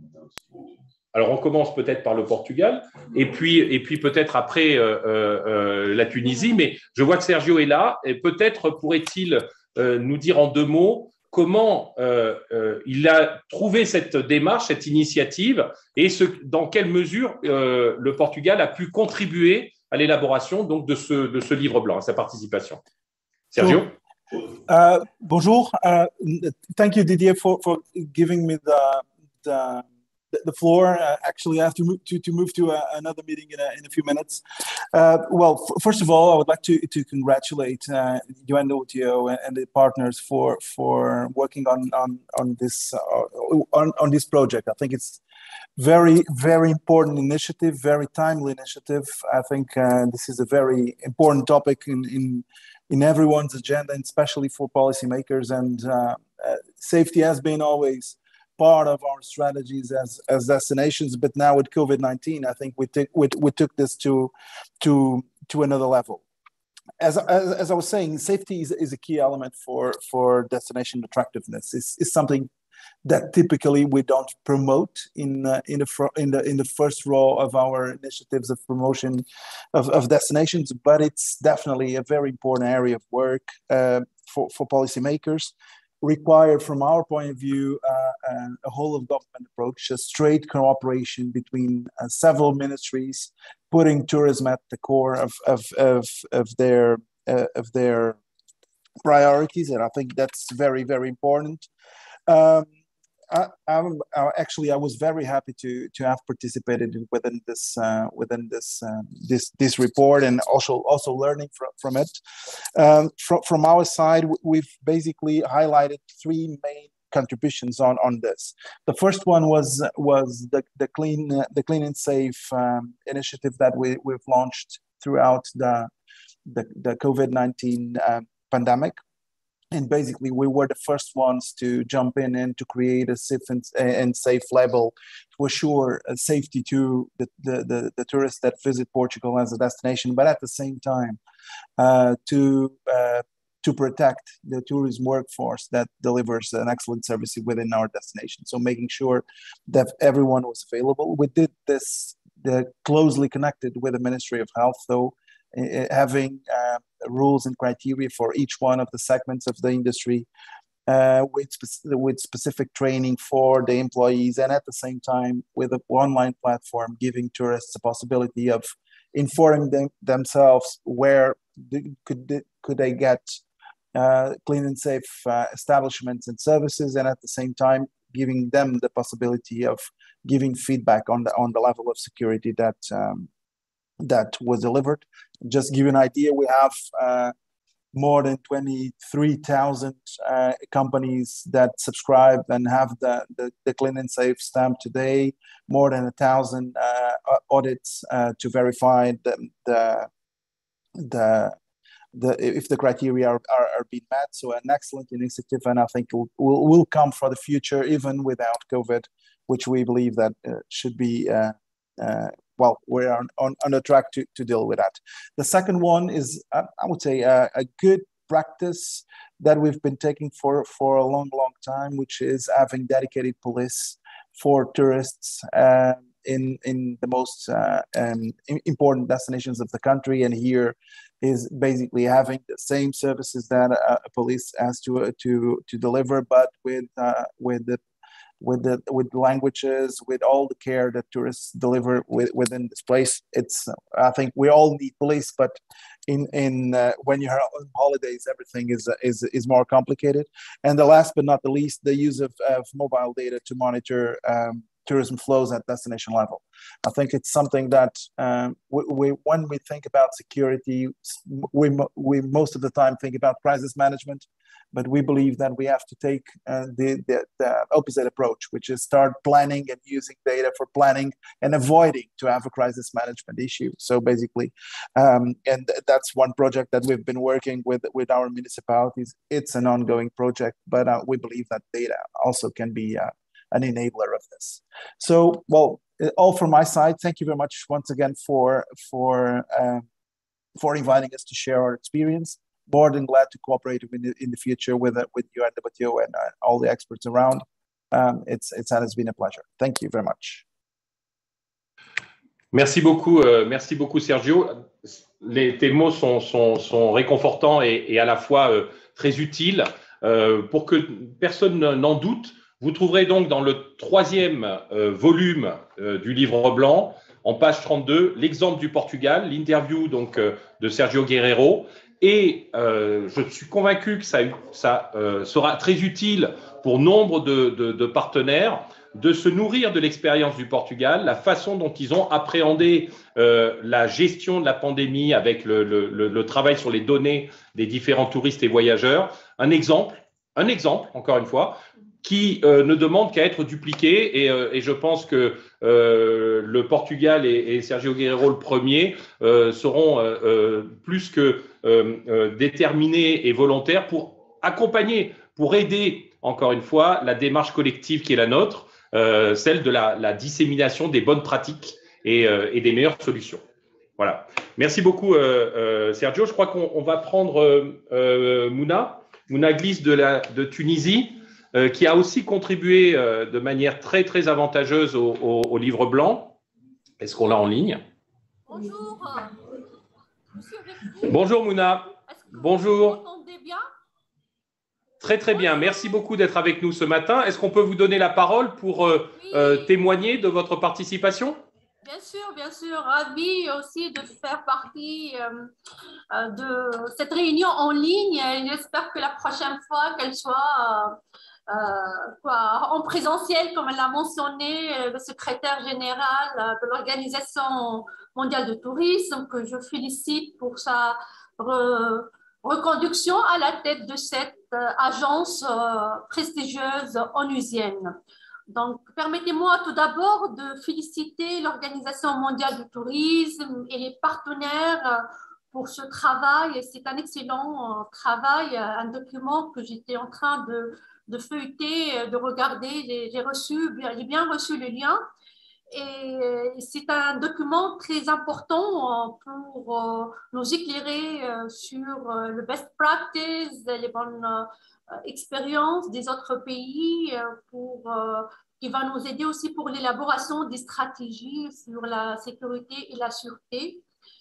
Alors, on commence peut-être par le Portugal, et puis, et puis peut-être après euh, euh, la Tunisie, mais je vois que Sergio est là, et peut-être pourrait-il euh, nous dire en deux mots comment euh, euh, il a trouvé cette démarche, cette initiative, et ce, dans quelle mesure euh, le Portugal a pu contribuer à l'élaboration donc de ce, de ce livre blanc, à sa participation. Sergio? Uh, bonjour. Uh, thank you, Didier, for, for giving me the, the, the floor. Uh, actually, I have to move to, to, move to a, another meeting in a, in a few minutes. Uh, well, first of all, I would like to, to congratulate uh, U N W T O and, and the partners for, for working on, on, on, this, uh, on, on this project. I think it's very, very important initiative, very timely initiative. I think uh, this is a very important topic in, in, in everyone's agenda, and especially for policymakers. And uh, uh, safety has been always part of our strategies as, as destinations, but now with COVID nineteen, I think we, t we, we took this to, to, to another level. As, as, as I was saying, safety is, is a key element for, for destination attractiveness. It's, it's something that typically we don't promote in uh, in the in the in the first row of our initiatives of promotion of, of destinations, but it's definitely a very important area of work uh, for for policymakers. Required, from our point of view, uh, uh, a whole of government approach, a straight cooperation between uh, several ministries, putting tourism at the core of of of, of their uh, of their priorities, and I think that's very, very important. Um, I, I'm, I, actually, I was very happy to to have participated within this uh, within this uh, this this report, and also also learning from from it. Um, from from our side, we've basically highlighted three main contributions on on this. The first one was was the the clean uh, the clean and safe um, initiative that we we've launched throughout the the, the COVID nineteen um, pandemic. And basically, we were the first ones to jump in and to create a safe and, and safe label to assure safety to the, the, the, the tourists that visit Portugal as a destination, but at the same time, uh, to uh, to protect the tourism workforce that delivers an excellent service within our destination. So making sure that everyone was available. We did this the closely connected with the Ministry of Health, though, having uh, rules and criteria for each one of the segments of the industry, uh, with, spe- with specific training for the employees, and at the same time with an online platform giving tourists the possibility of informing them, themselves where they, could, they, could they get uh, clean and safe uh, establishments and services, and at the same time giving them the possibility of giving feedback on the on the level of security that um, that was delivered. Just to give you an idea, we have uh, more than twenty-three thousand uh, companies that subscribe and have the, the, the clean and safe stamp today, more than a thousand uh, audits uh, to verify the, the, the, the, if the criteria are, are, are being met. So an excellent initiative, and I think will, will, will come for the future, even without COVID, which we believe that uh, should be uh, uh, well, we're on, on, on a track to, to deal with that. The second one is, uh, I would say, uh, a good practice that we've been taking for, for a long, long time, which is having dedicated police for tourists uh, in, in the most uh, um, important destinations of the country. And here is basically having the same services that a, a police has to, uh, to, to deliver, but with, uh, with the with the with languages, with all the care that tourists deliver with, within this place. It's I think we all need police, but in in uh, when you're on holidays, everything is is is more complicated. And the last but not the least, the use of, of mobile data to monitor um, tourism flows at destination level. I think it's something that um, we, we when we think about security, we we most of the time think about crisis management. But we believe that we have to take uh, the, the, the opposite approach, which is start planning and using data for planning and avoiding to have a crisis management issue. So basically, um, and that's one project that we've been working with with our municipalities. It's an ongoing project, but uh, we believe that data also can be uh, an enabler of this. So, well, all from my side. Thank you very much once again for for uh, for inviting us to share our experience. More than glad to cooperate in the, in the future with uh, with U N W T O and uh, all the experts around. Um, it's, it's, it has been a pleasure. Thank you very much. Merci beaucoup, euh, merci beaucoup Sergio. Les, tes mots sont, sont, sont réconfortants et, et à la fois euh, très utiles. Euh, pour que personne n'en doute, vous trouverez donc dans le troisième euh, volume euh, du livre blanc, en page trente-deux, l'exemple du Portugal, l'interview donc euh, de Sergio Guerreiro. Et euh, je suis convaincu que ça, ça euh, sera très utile pour nombre de, de, de partenaires de se nourrir de l'expérience du Portugal, la façon dont ils ont appréhendé euh, la gestion de la pandémie avec le, le, le, le travail sur les données des différents touristes et voyageurs. Un exemple, un exemple, encore une fois, qui euh, ne demande qu'à être dupliqué. Et, euh, et je pense que euh, le Portugal et, et Sergio Guerreiro, le premier, euh, seront euh, euh, plus que euh, euh, déterminés et volontaires pour accompagner, pour aider, encore une fois, la démarche collective qui est la nôtre, euh, celle de la, la dissémination des bonnes pratiques et, euh, et des meilleures solutions. Voilà. Merci beaucoup, euh, euh, Sergio. Je crois qu'on on va prendre euh, euh, Mouna, Mouna Gliss de, la, de Tunisie, Euh, qui a aussi contribué euh, de manière très, très avantageuse au, au, au livre blanc. Est-ce qu'on l'a en ligne? Bonjour. Bonjour Mouna. Bonjour. Vous m'entendez bien? Très, très bien. Merci beaucoup d'être avec nous ce matin. Est-ce qu'on peut vous donner la parole pour euh, Oui. euh, témoigner de votre participation? Bien sûr, bien sûr. Ravi aussi de faire partie euh, de cette réunion en ligne. J'espère que la prochaine fois qu'elle soit euh, quoi, en présentiel, comme elle l'a mentionné, le secrétaire général de l'Organisation mondiale du tourisme, que je félicite pour sa re reconduction à la tête de cette agence euh, prestigieuse onusienne. Donc, permettez-moi tout d'abord de féliciter l'Organisation mondiale du tourisme et les partenaires pour ce travail. C'est un excellent travail, un document que j'étais en train de, de feuilleter, de regarder. J'ai reçu, j'ai bien reçu le lien. Et c'est un document très important pour nous éclairer sur le best practice, les bonnes expériences des autres pays, pour, qui va nous aider aussi pour l'élaboration des stratégies sur la sécurité et la sûreté,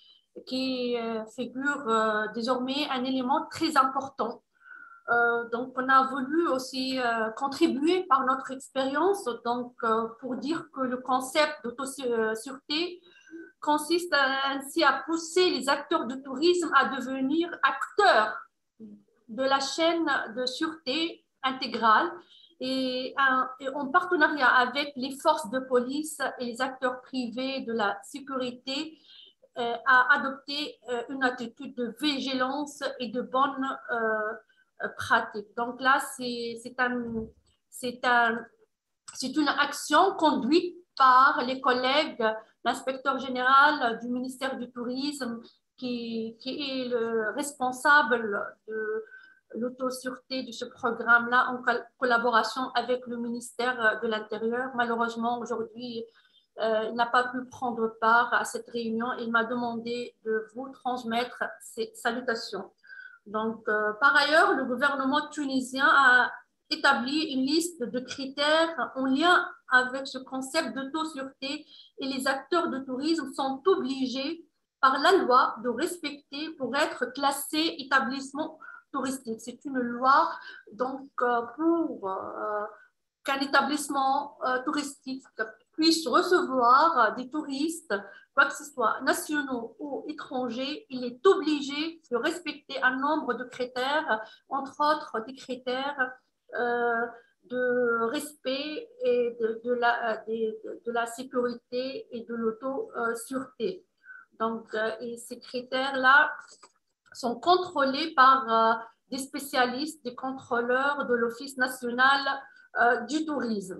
qui figure désormais un élément très important. Euh, donc, on a voulu aussi euh, contribuer par notre expérience, donc euh, pour dire que le concept d'autosureté consiste à, ainsi à pousser les acteurs de tourisme à devenir acteurs de la chaîne de sûreté intégrale et, un, et en partenariat avec les forces de police et les acteurs privés de la sécurité euh, à adopter euh, une attitude de vigilance et de bonne euh, pratique. Donc là, c'est un, un, une action conduite par les collègues, l'inspecteur général du ministère du Tourisme, qui, qui est le responsable de l'autossûreté de ce programme-là en collaboration avec le ministère de l'Intérieur. Malheureusement, aujourd'hui, euh, il n'a pas pu prendre part à cette réunion. Il m'a demandé de vous transmettre ses salutations. Donc, euh, par ailleurs, le gouvernement tunisien a établi une liste de critères en lien avec ce concept d'autosureté et les acteurs de tourisme sont obligés par la loi de respecter pour être classés établissement touristique. C'est une loi donc euh, pour euh, qu'un établissement euh, touristique puisse recevoir des touristes, quoi que ce soit, nationaux ou étrangers, il est obligé de respecter un nombre de critères, entre autres des critères euh, de respect et de, de, la, de, de la sécurité et de l'auto-sûreté. Donc, euh, et ces critères-là sont contrôlés par euh, des spécialistes, des contrôleurs de l'Office national euh, du tourisme.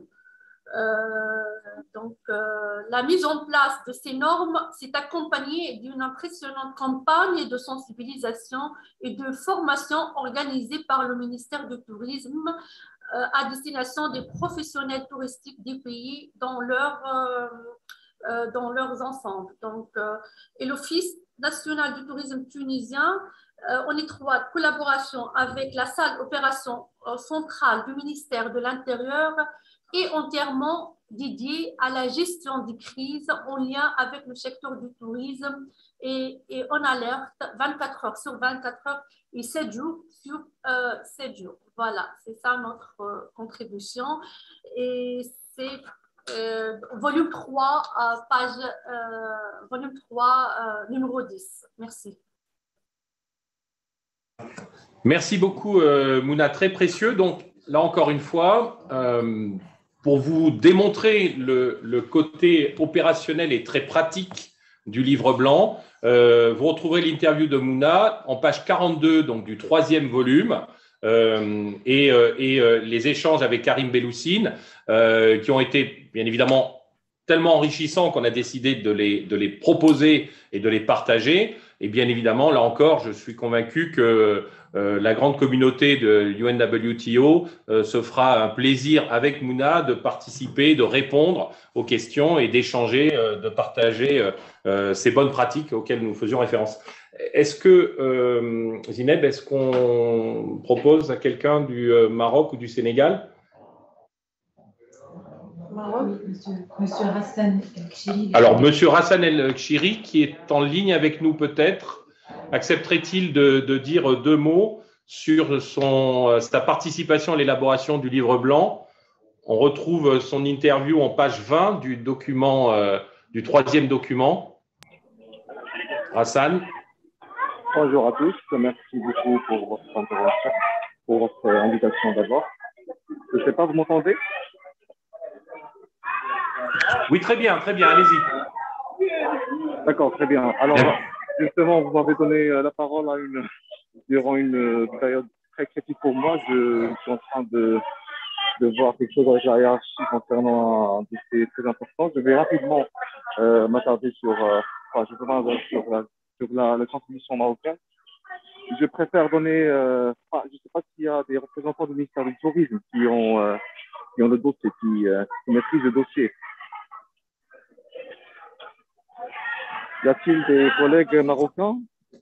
Euh, donc, euh, la mise en place de ces normes s'est accompagnée d'une impressionnante campagne de sensibilisation et de formation organisée par le ministère du Tourisme euh, à destination des professionnels touristiques des pays dans, leur, euh, euh, dans leurs ensembles. Donc, euh, et l'Office national du tourisme tunisien, euh, en étroite collaboration avec la salle opération euh, centrale du ministère de l'Intérieur, et entièrement dédié à la gestion des crises en lien avec le secteur du tourisme et, et en alerte vingt-quatre heures sur vingt-quatre heures et sept jours sur euh, sept jours. Voilà, c'est ça notre euh, contribution. Et c'est euh, volume trois, euh, page, euh, volume trois, euh, numéro dix. Merci. Merci beaucoup, euh, Mouna, très précieux. Donc, là encore une fois, euh, pour vous démontrer le, le côté opérationnel et très pratique du livre blanc, euh, vous retrouverez l'interview de Mouna en page quarante-deux, donc du troisième volume, euh, et, euh, et euh, les échanges avec Karim Belloussine, euh, qui ont été bien évidemment tellement enrichissants qu'on a décidé de les, de les proposer et de les partager. Et bien évidemment, là encore, je suis convaincu que euh, la grande communauté de U N W T O euh, se fera un plaisir avec Mouna de participer, de répondre aux questions et d'échanger, euh, de partager euh, ces bonnes pratiques auxquelles nous faisions référence. Est-ce que, euh, Zineb, est-ce qu'on propose à quelqu'un du Maroc ou du Sénégal? Oui, monsieur, monsieur Hassan El-Khshiri. Alors, monsieur Hassan El-Khshiri, qui est en ligne avec nous peut-être, accepterait-il de, de dire deux mots sur son, sa participation à l'élaboration du livre blanc? On retrouve son interview en page vingt du document euh, du troisième document. Hassan. Bonjour à tous, merci beaucoup pour votre intervention, pour votre invitation d'abord. Je ne sais pas, vous m'entendez? Oui, très bien, très bien, allez-y. D'accord, très bien. Alors, justement, vous m'avez donné la parole à une, durant une période très critique pour moi. Je, je suis en train de, de voir quelque chose avec la hiérarchie concernant un dossier très important. Je vais rapidement euh, m'attarder sur, euh, enfin, je vais sur la sur la, la contribution marocaine. Je préfère donner, euh, enfin, je ne sais pas s'il y a des représentants du ministère du Tourisme qui ont, euh, qui ont le dossier, qui, euh, qui maîtrisent le dossier. Y a-t-il des collègues marocains?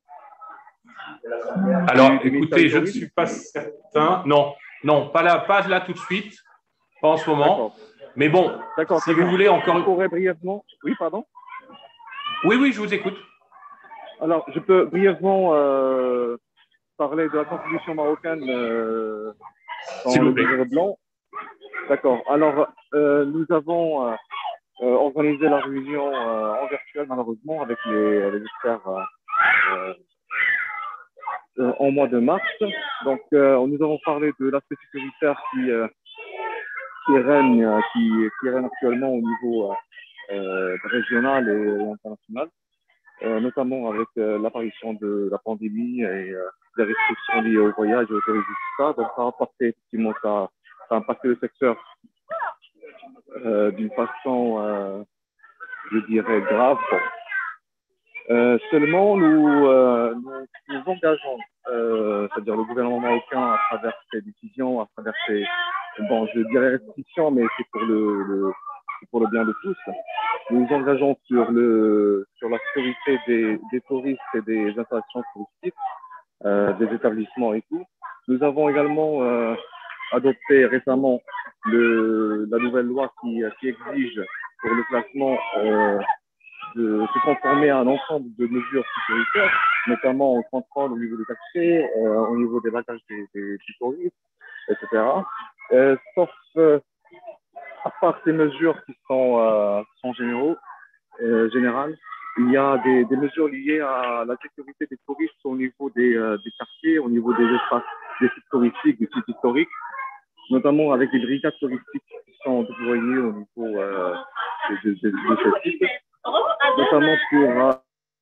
Alors, écoutez, je ne suis pas certain. Non, non, pas là, pas là tout de suite, pas en ce moment. Mais bon, si vous voulez encore... Je pourrais brièvement... Oui, pardon? Oui, oui, je vous écoute. Alors, je peux brièvement euh, parler de la contribution marocaine euh, dans le livre blanc. D'accord. Alors, euh, nous avons euh, euh, organisé la réunion euh, en virtuel, malheureusement, avec les, les experts euh, euh, en mois de mars. Donc, euh, nous avons parlé de l'aspect sécuritaire qui, euh, qui, règne, qui, qui règne actuellement au niveau euh, régional et international. Euh, notamment avec euh, l'apparition de la pandémie et euh, des restrictions liées au voyage et au tourisme, tout ça. Donc, ça a impacté, effectivement, ça, ça a impacté le secteur euh, d'une façon, euh, je dirais, grave. Euh, seulement, nous, euh, nous, nous engageons, euh, c'est-à-dire le gouvernement marocain, à travers ses décisions, à travers ses, bon, je dirais restrictions, mais c'est pour le, le pour le bien de tous. Nous nous engageons sur, le, sur la sécurité des, des touristes et des installations touristiques, euh, des établissements et tout. Nous avons également euh, adopté récemment le, la nouvelle loi qui, qui exige pour le classement euh, de se conformer à un ensemble de mesures sécuritaires, notamment au contrôle au niveau des accès, euh, au niveau des bagages des, des, des touristes, et cetera. Euh, sauf euh, à part ces mesures qui sont, euh, sont généraux, euh, générales, il y a des, des mesures liées à la sécurité des touristes au niveau des, euh, des quartiers, au niveau des espaces, des sites touristiques, des sites historiques, notamment avec des brigades touristiques qui sont déployées au niveau euh, de, de, de, de ces sites, notamment pour euh,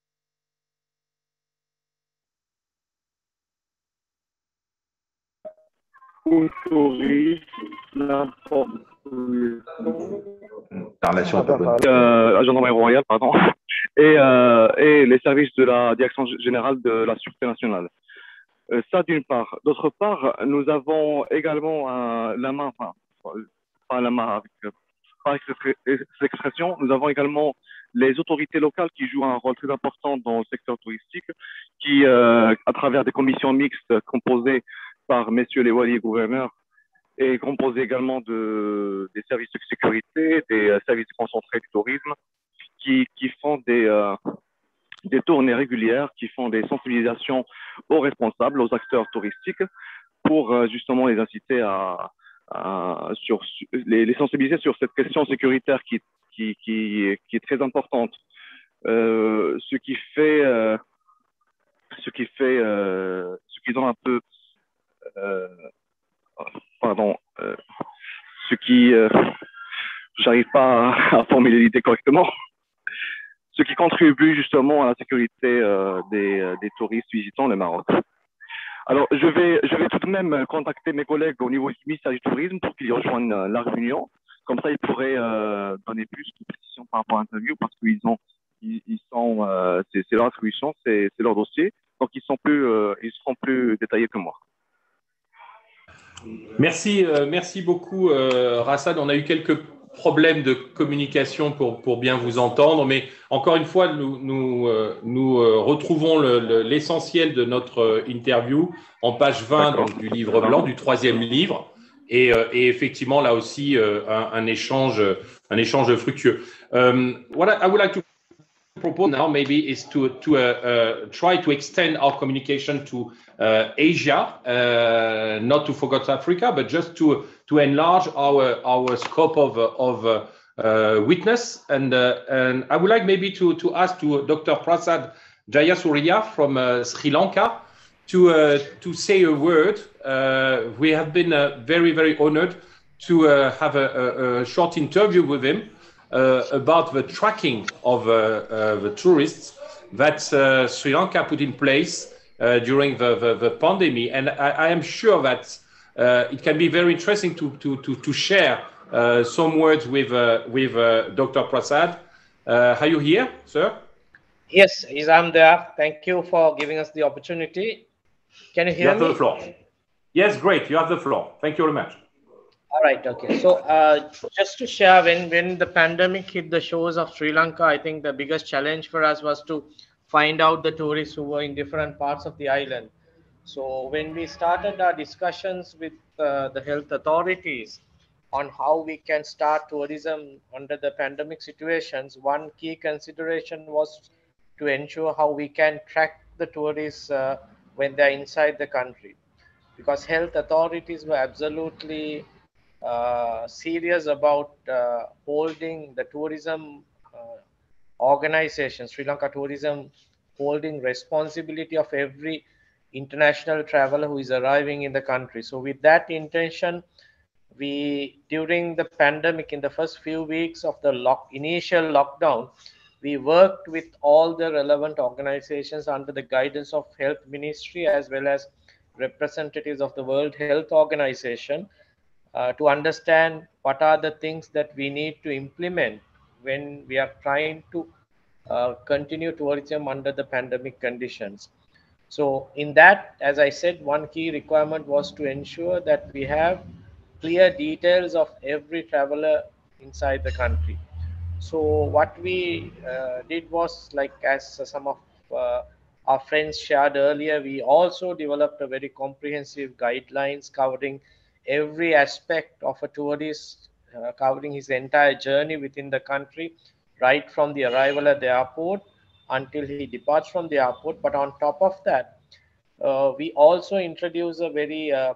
au tourisme, l'importation euh, la gendarmerie royale, pardon, et, euh, et les services de la Direction générale de la Sûreté nationale. Euh, ça d'une part. D'autre part, nous avons également euh, la main, enfin, pas la main avec, euh, avec cette expression, nous avons également les autorités locales qui jouent un rôle très important dans le secteur touristique, qui, euh, à travers des commissions mixtes composées par messieurs les waliers gouverneurs, et composé également de, des services de sécurité, des euh, services concentrés du tourisme, qui, qui font des, euh, des tournées régulières, qui font des sensibilisations aux responsables, aux acteurs touristiques, pour euh, justement les inciter à, à sur, les, les sensibiliser sur cette question sécuritaire qui, qui, qui, qui est très importante. Euh, ce qui fait, euh, ce qui fait, euh, ce qui donne un peu euh, Pardon, euh, ce qui, euh, j'arrive pas à, à formuler l'idée correctement, ce qui contribue justement à la sécurité euh, des, des touristes visitant le Maroc. Alors, je vais, je vais tout de même contacter mes collègues au niveau du ministère du Tourisme pour qu'ils rejoignent la réunion. Comme ça, ils pourraient euh, donner plus de précisions par rapport à l'interview parce qu'ils ont, ils, ils sont, euh, c'est leur attribution, c'est leur dossier, donc ils sont plus, euh, ils seront plus détaillés que moi. Merci, euh, merci beaucoup, euh, Rassad. On a eu quelques problèmes de communication pour, pour bien vous entendre, mais encore une fois, nous, nous, euh, nous euh, retrouvons l'essentiel de notre interview en page vingt donc, du livre blanc, du troisième livre, et, euh, et effectivement, là aussi, euh, un, un, échange, un échange fructueux. Um, what I, I would like to propose now maybe is to to uh, uh, try to extend our communication to uh, Asia, uh, not to forget Africa, but just to to enlarge our our scope of of uh, uh, witness. And, uh, and I would like maybe to, to ask to Doctor Prasad Jayasuriya from uh, Sri Lanka to, uh, to say a word. Uh, we have been uh, very, very honored to uh, have a, a, a short interview with him uh, about the tracking of uh, uh, the tourists that uh, Sri Lanka put in place uh, during the, the, the pandemic. And I, I am sure that uh, it can be very interesting to, to, to, to share uh, some words with, uh, with uh, Doctor Prasad. Uh, are you here, sir? Yes, yes, I'm there. Thank you for giving us the opportunity. Can you hear you have me? The floor. Yes, great. You have the floor. Thank you very much. All right. Okay. So uh, just to share, when, when the pandemic hit the shores of Sri Lanka, I think the biggest challenge for us was to find out the tourists who were in different parts of the island. So when we started our discussions with uh, the health authorities on how we can start tourism under the pandemic situations, one key consideration was to ensure how we can track the tourists uh, when they're inside the country, because health authorities were absolutely uh, serious about uh, holding the tourism uh, organization, Sri Lanka Tourism, holding responsibility of every international traveler who is arriving in the country. So with that intention, we, during the pandemic, in the first few weeks of the lock, initial lockdown, we worked with all the relevant organizations under the guidance of Health Ministry as well as representatives of the World Health Organization uh, to understand what are the things that we need to implement when we are trying to uh, continue tourism under the pandemic conditions. So in that, as I said, one key requirement was to ensure that we have clear details of every traveler inside the country. So what we uh, did was, like as some of uh, our friends shared earlier, we also developed a very comprehensive guidelines covering every aspect of a tourist, uh, covering his entire journey within the country, right from the arrival at the airport until he departs from the airport. But on top of that, uh, we also introduce a very uh,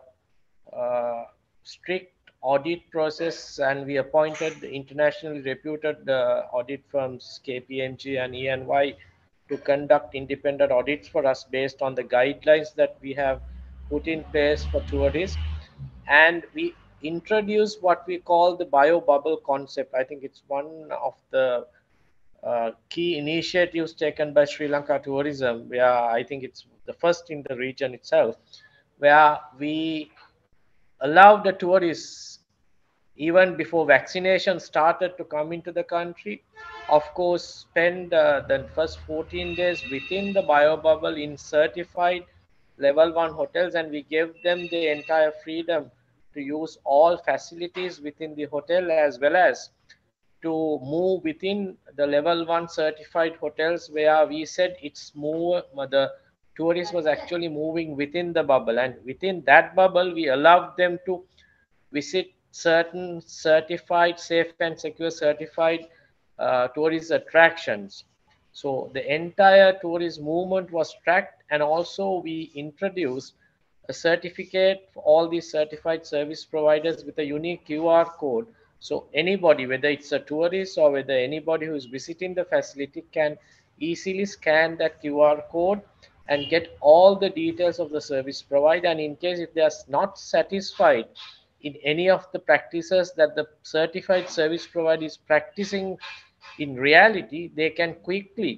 uh, strict audit process, and we appointed internationally reputed uh, audit firms K P M G and E and Y to conduct independent audits for us based on the guidelines that we have put in place for tourists. And we introduced what we call the bio bubble concept. I think it's one of the uh, key initiatives taken by Sri Lanka Tourism, where I think it's the first in the region itself, where we allow the tourists, even before vaccination started, to come into the country, of course, spend uh, the first fourteen days within the bio bubble in certified level one hotels, and we gave them the entire freedom to use all facilities within the hotel, as well as to move within the level one certified hotels, where we said it's more, the tourist was actually moving within the bubble, and within that bubble we allowed them to visit certain certified, safe and secure certified uh, tourist attractions. So the entire tourist movement was tracked, and also we introduced a certificate for all these certified service providers with a unique Q R code. So anybody, whether it's a tourist or whether anybody who is visiting the facility, can easily scan that Q R code and get all the details of the service provider. And in case if they are not satisfied in any of the practices that the certified service provider is practicing in reality, they can quickly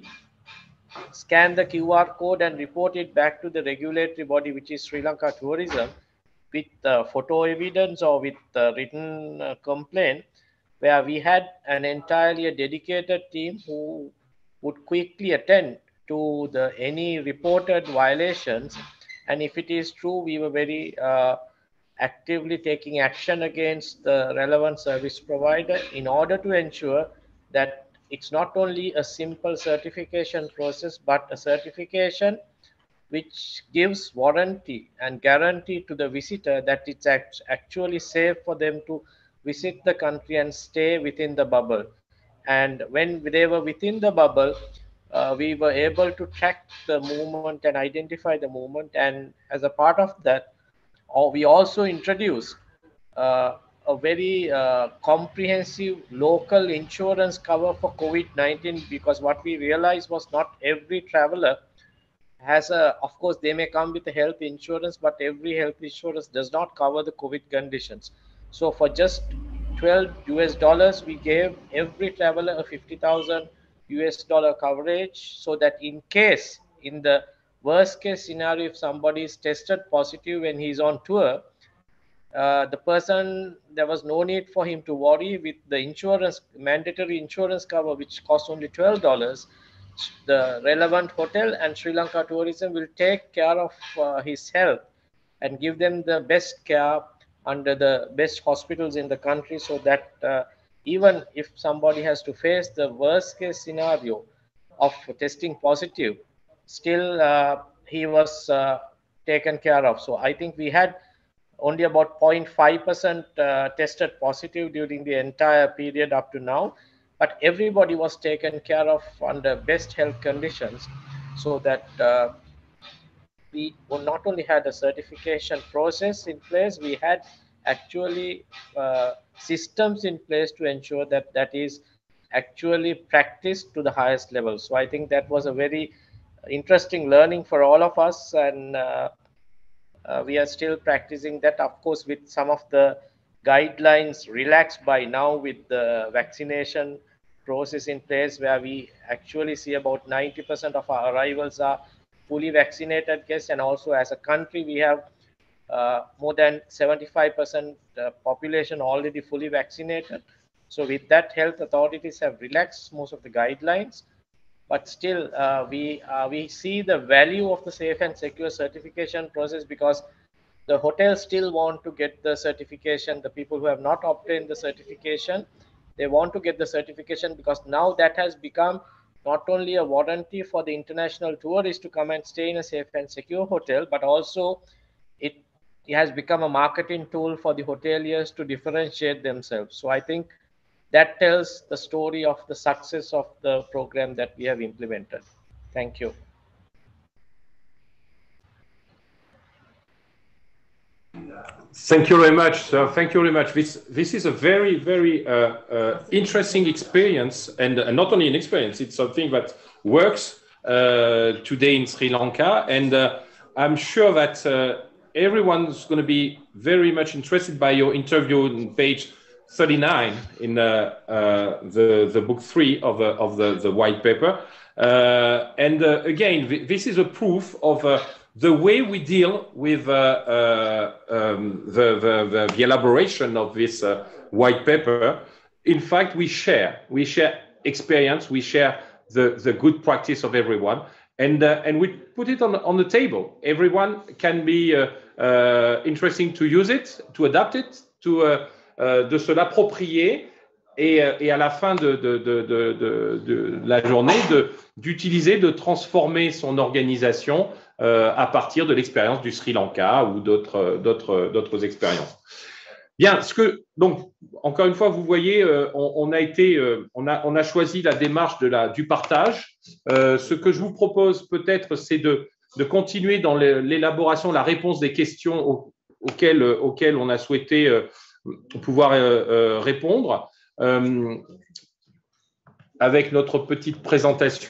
scan the Q R code and report it back to the regulatory body, which is Sri Lanka Tourism, with uh, photo evidence or with uh, written uh, complaint, where we had an entirely a dedicated team who would quickly attend to the any reported violations. And if it is true, we were very uh, actively taking action against the relevant service provider in order to ensure that it's not only a simple certification process, but a certification which gives warranty and guarantee to the visitor that it's act actually safe for them to visit the country and stay within the bubble. And when they were within the bubble, uh, we were able to track the movement and identify the movement. And as a part of that, or we also introduced uh, a very uh, comprehensive local insurance cover for COVID nineteen, because what we realized was not every traveler has a, of course, they may come with a health insurance, but every health insurance does not cover the COVID conditions. So for just twelve U S dollars, we gave every traveler a fifty thousand U S dollar coverage, so that in case, in the worst case scenario, if somebody is tested positive when he's on tour, uh, the person, there was no need for him to worry. With the insurance, mandatory insurance cover, which costs only twelve dollars, the relevant hotel and Sri Lanka Tourism will take care of uh, his health and give them the best care under the best hospitals in the country, so that uh, even if somebody has to face the worst case scenario of testing positive, still uh, he was uh, taken care of. So I think we had only about zero point five percent uh, tested positive during the entire period up to now, but everybody was taken care of under best health conditions, so that uh, we not only had a certification process in place, we had actually uh, systems in place to ensure that that is actually practiced to the highest level. So I think that was a very interesting learning for all of us, and uh, uh, we are still practicing that, of course, with some of the guidelines relaxed by now with the vaccination process in place, where we actually see about ninety percent of our arrivals are fully vaccinated guests, and also as a country we have uh, more than seventy-five percent uh, population already fully vaccinated. So with that, health authorities have relaxed most of the guidelines, but still uh, we uh, we see the value of the safe and secure certification process, because the hotels still want to get the certification. The people who have not obtained the certification, they want to get the certification, because now that has become not only a warranty for the international tourists to come and stay in a safe and secure hotel, but also it, it has become a marketing tool for the hoteliers to differentiate themselves. So I think that tells the story of the success of the program that we have implemented. Thank you. Thank you very much, sir. Thank you very much. This this is a very, very uh, uh, interesting experience, and uh, not only an experience, it's something that works uh, today in Sri Lanka, and uh, I'm sure that uh, everyone's going to be very much interested by your interview on page thirty-nine in uh, uh, the the book three of the of the the white paper, uh, and uh, again, this is a proof of. Uh, The way we deal with uh, uh, um, the, the, the, the elaboration of this uh, white paper, in fact, we share. We share experience, we share the, the good practice of everyone, and, uh, and we put it on, on the table. Everyone can be uh, uh, interesting to use it, to adapt it, to, uh, uh, de se l'approprier, et, et à la fin de, de, de, de, de, de la journée, d'utiliser, de, de transformer son organisation Euh, à partir de l'expérience du Sri Lanka ou d'autres d'autres d'autres expériences. Bien, ce que donc encore une fois vous voyez, euh, on, on a été euh, on a on a choisi la démarche de la du partage. Euh, ce que je vous propose peut-être, c'est de de continuer dans l'élaboration, la réponse des questions au, auxquelles auxquelles on a souhaité euh, pouvoir euh, euh, répondre euh, avec notre petite présentation.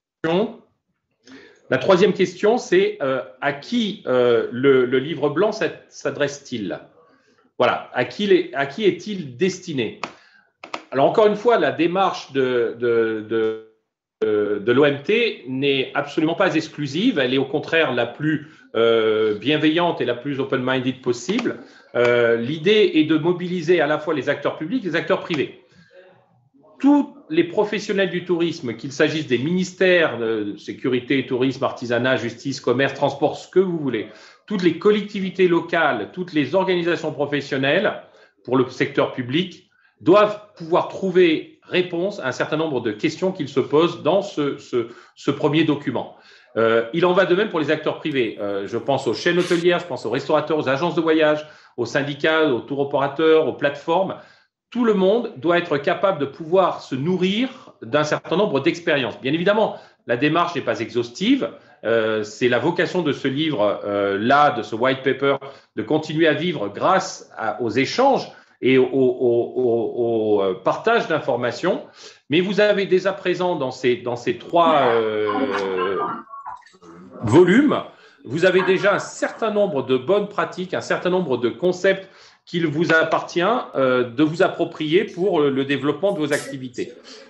La troisième question, c'est euh, à qui euh, le, le livre blanc s'adresse-t-il? Voilà, à qui, les, à qui est-il destiné? Alors, encore une fois, la démarche de, de, de, de l'O M T n'est absolument pas exclusive. Elle est au contraire la plus euh, bienveillante et la plus open-minded possible. Euh, L'idée est de mobiliser à la fois les acteurs publics et les acteurs privés. Tous les professionnels du tourisme, qu'il s'agisse des ministères de sécurité, tourisme, artisanat, justice, commerce, transport, ce que vous voulez, toutes les collectivités locales, toutes les organisations professionnelles pour le secteur public doivent pouvoir trouver réponse à un certain nombre de questions qu'ils se posent dans ce, ce, ce premier document. Euh, il en va de même pour les acteurs privés. Euh, je pense aux chaînes hôtelières, je pense aux restaurateurs, aux agences de voyage, aux syndicats, aux tour opérateurs, aux plateformes. Tout le monde doit être capable de pouvoir se nourrir d'un certain nombre d'expériences. Bien évidemment, la démarche n'est pas exhaustive. Euh, c'est la vocation de ce livre-là, euh, de ce white paper, de continuer à vivre grâce à, aux échanges et au, au, au, au partage d'informations. Mais vous avez dès à présent dans ces, dans ces trois euh, volumes, vous avez déjà un certain nombre de bonnes pratiques, un certain nombre de concepts qu'il vous appartient euh, de vous approprier pour le développement de vos activités.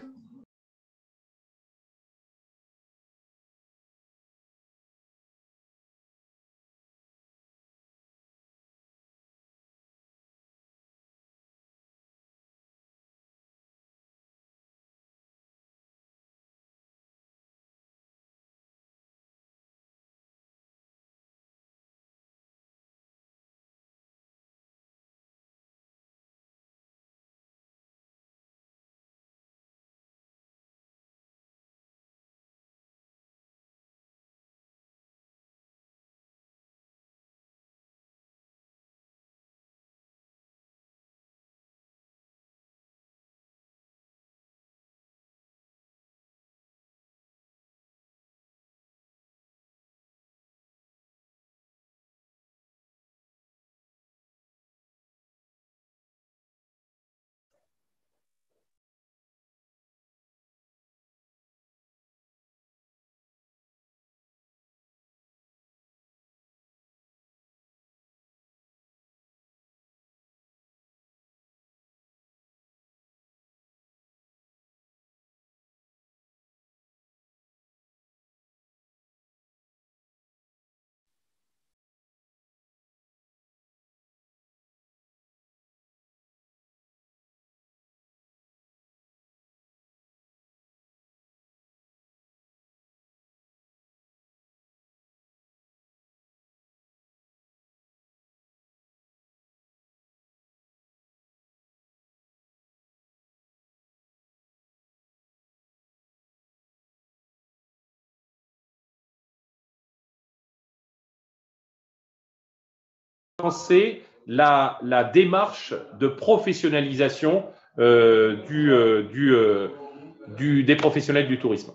La, la démarche de professionnalisation euh, du, euh, du, euh, du, des professionnels du tourisme.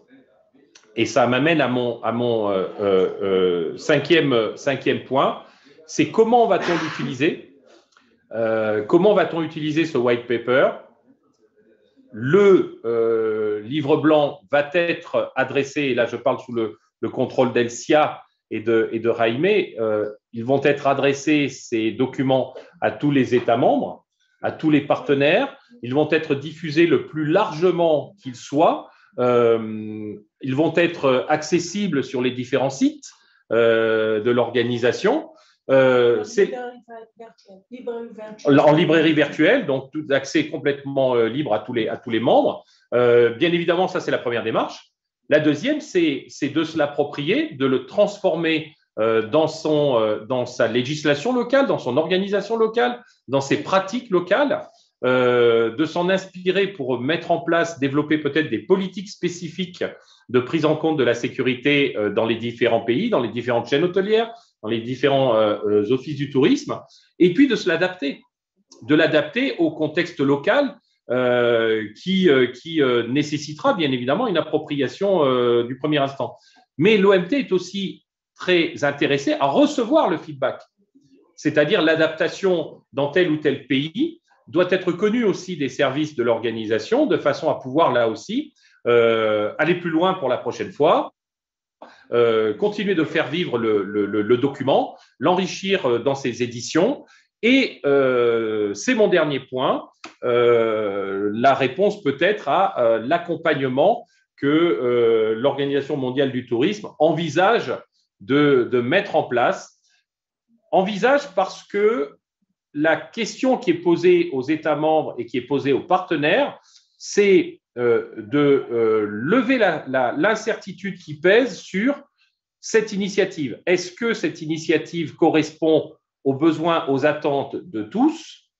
Et ça m'amène à mon, à mon euh, euh, cinquième, cinquième point, c'est comment va-t-on l'utiliser, euh, comment va-t-on utiliser ce white paper. Le euh, livre blanc va être adressé, et là je parle sous le, le contrôle d'Elsia et de, et de Jaime, euh, ils vont être adressés, ces documents, à tous les États membres, à tous les partenaires. Ils vont être diffusés le plus largement qu'ils soient. Euh, ils vont être accessibles sur les différents sites euh, de l'organisation. Euh, en librairie virtuelle, donc tout accès complètement euh, libre à tous les, à tous les membres. Euh, bien évidemment, ça c'est la première démarche. La deuxième, c'est de se l'approprier, de le transformer euh, dans, son, euh, dans sa législation locale, dans son organisation locale, dans ses pratiques locales, euh, de s'en inspirer pour mettre en place, développer peut-être des politiques spécifiques de prise en compte de la sécurité euh, dans les différents pays, dans les différentes chaînes hôtelières, dans les différents euh, offices du tourisme, et puis de se l'adapter, de l'adapter au contexte local euh, qui, euh, qui euh, nécessitera bien évidemment une appropriation euh, du premier instant. Mais l'O M T est aussi très intéressé à recevoir le feedback, c'est-à-dire l'adaptation dans tel ou tel pays doit être connue aussi des services de l'organisation de façon à pouvoir là aussi euh, aller plus loin pour la prochaine fois. Euh, continuer de faire vivre le, le, le document, l'enrichir dans ses éditions. Et euh, c'est mon dernier point, euh, la réponse peut être à euh, l'accompagnement que euh, l'Organisation mondiale du tourisme envisage de, de mettre en place. Envisage parce que la question qui est posée aux États membres et qui est posée aux partenaires, c'est euh, de euh, lever l'incertitude qui pèse sur cette initiative. Est-ce que cette initiative correspond aux besoins, aux attentes de tous?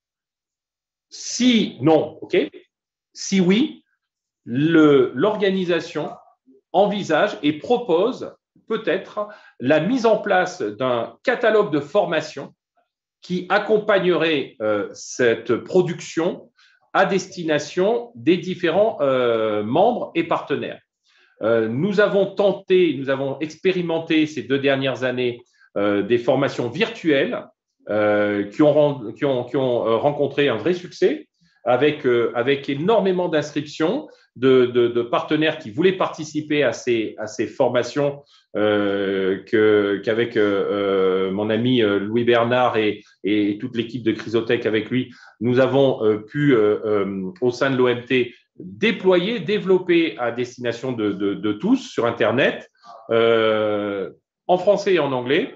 Si non, OK. Si oui, l'organisation envisage et propose peut-être la mise en place d'un catalogue de formation qui accompagnerait euh, cette production à destination des différents euh, membres et partenaires. Euh, nous avons tenté, nous avons expérimenté ces deux dernières années euh, des formations virtuelles euh, qui ont, qui ont, qui ont rencontré un vrai succès, avec, euh, avec énormément d'inscriptions de, de, de partenaires qui voulaient participer à ces, à ces formations euh, que, qu'avec euh, mon ami Louis Bernard et, et toute l'équipe de Chrysothèque avec lui, nous avons euh, pu, euh, euh, au sein de l'O M T, déployer, développer à destination de, de, de tous sur Internet, euh, en français et en anglais.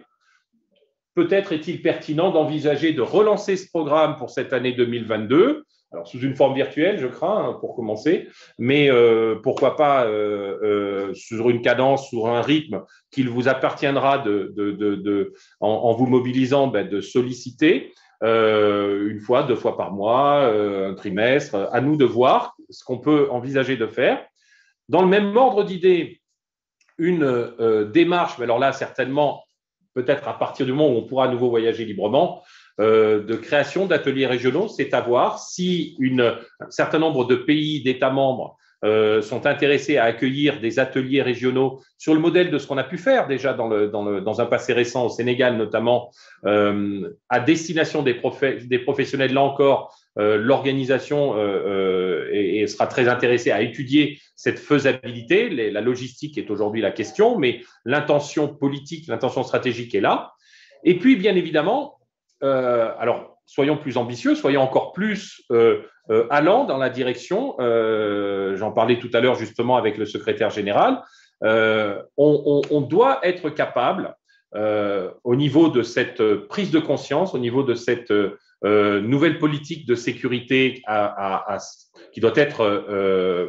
Peut-être est-il pertinent d'envisager de relancer ce programme pour cette année deux mille vingt-deux, alors sous une forme virtuelle, je crains, hein, pour commencer, mais euh, pourquoi pas euh, euh, sur une cadence, sur un rythme qu'il vous appartiendra de, de, de, de, en, en vous mobilisant, ben, de solliciter euh, une fois, deux fois par mois, euh, un trimestre, à nous de voir ce qu'on peut envisager de faire. Dans le même ordre d'idées, une euh, démarche, mais alors là, certainement, peut-être à partir du moment où on pourra à nouveau voyager librement, euh, de création d'ateliers régionaux, c'est à voir si une, un certain nombre de pays, d'États membres euh, sont intéressés à accueillir des ateliers régionaux sur le modèle de ce qu'on a pu faire déjà dans, le, dans, le, dans un passé récent au Sénégal notamment, euh, à destination des, profé des professionnels, là encore, euh, l'organisation euh, euh, et, et sera très intéressée à étudier cette faisabilité. Les, la logistique est aujourd'hui la question, mais l'intention politique, l'intention stratégique est là. Et puis, bien évidemment, euh, alors, soyons plus ambitieux, soyons encore plus euh, euh, allants dans la direction, euh, j'en parlais tout à l'heure justement avec le secrétaire général, euh, on, on, on doit être capable, euh, au niveau de cette prise de conscience, au niveau de cette euh, nouvelle politique de sécurité à, à, à, qui, doit être, euh,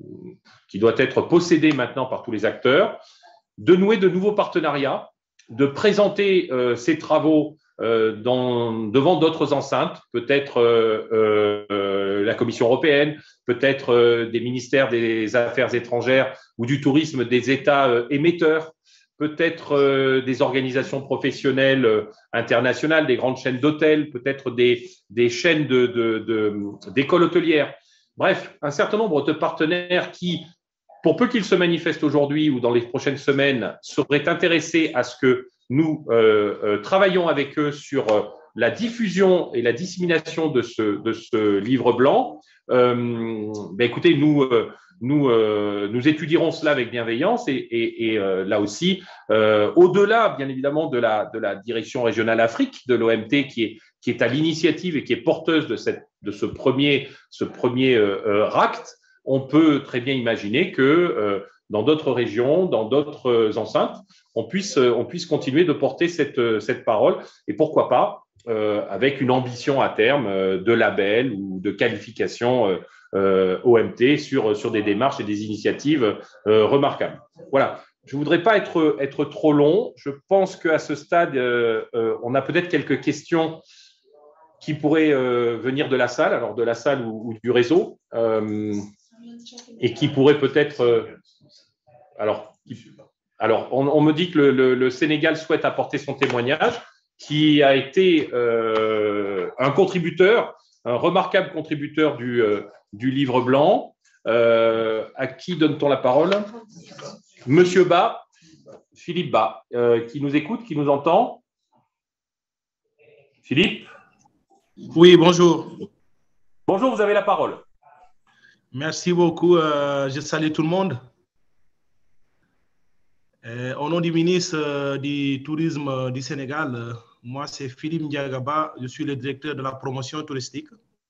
qui doit être possédée maintenant par tous les acteurs, de nouer de nouveaux partenariats, de présenter euh, ces travaux euh, dans, devant d'autres enceintes, peut-être euh, euh, la Commission européenne, peut-être euh, des ministères des Affaires étrangères ou du tourisme des États euh, émetteurs, peut-être euh, des organisations professionnelles euh, internationales, des grandes chaînes d'hôtels, peut-être des, des chaînes de, de, de, d'écoles hôtelières. Bref, un certain nombre de partenaires qui, pour peu qu'ils se manifestent aujourd'hui ou dans les prochaines semaines, seraient intéressés à ce que nous euh, euh, travaillons avec eux sur euh, la diffusion et la dissémination de ce, de ce livre blanc. Euh, ben écoutez, nous, euh, nous, euh, nous étudierons cela avec bienveillance et, et, et euh, là aussi, euh, au-delà, bien évidemment, de la, de la direction régionale Afrique de l'O M T qui est, qui est à l'initiative et qui est porteuse de, cette, de ce premier, ce premier euh, euh, R A C T, on peut très bien imaginer que euh, dans d'autres régions, dans d'autres enceintes, on puisse, on puisse continuer de porter cette, cette parole et pourquoi pas euh, avec une ambition à terme euh, de label ou de qualification euh, euh, O M T sur, sur des démarches et des initiatives euh, remarquables. Voilà. Je ne voudrais pas être, être trop long. Je pense qu'à ce stade, euh, euh, on a peut-être quelques questions qui pourraient euh, venir de la salle, alors de la salle ou, ou du réseau. Euh, et qui pourrait peut-être… Euh, alors, alors on, on me dit que le, le, le Sénégal souhaite apporter son témoignage, qui a été euh, un contributeur, un remarquable contributeur du, euh, du livre blanc. Euh, à qui donne-t-on la parole? Monsieur Bas, Philippe Bas, euh, qui nous écoute, qui nous entend? Philippe? Oui, bonjour. Bonjour, vous avez la parole. Merci beaucoup. Euh, je salue tout le monde. Euh, au nom du ministre euh, du Tourisme du Sénégal, euh, moi c'est Philippe Ndiagaba, je suis le directeur de la promotion touristique.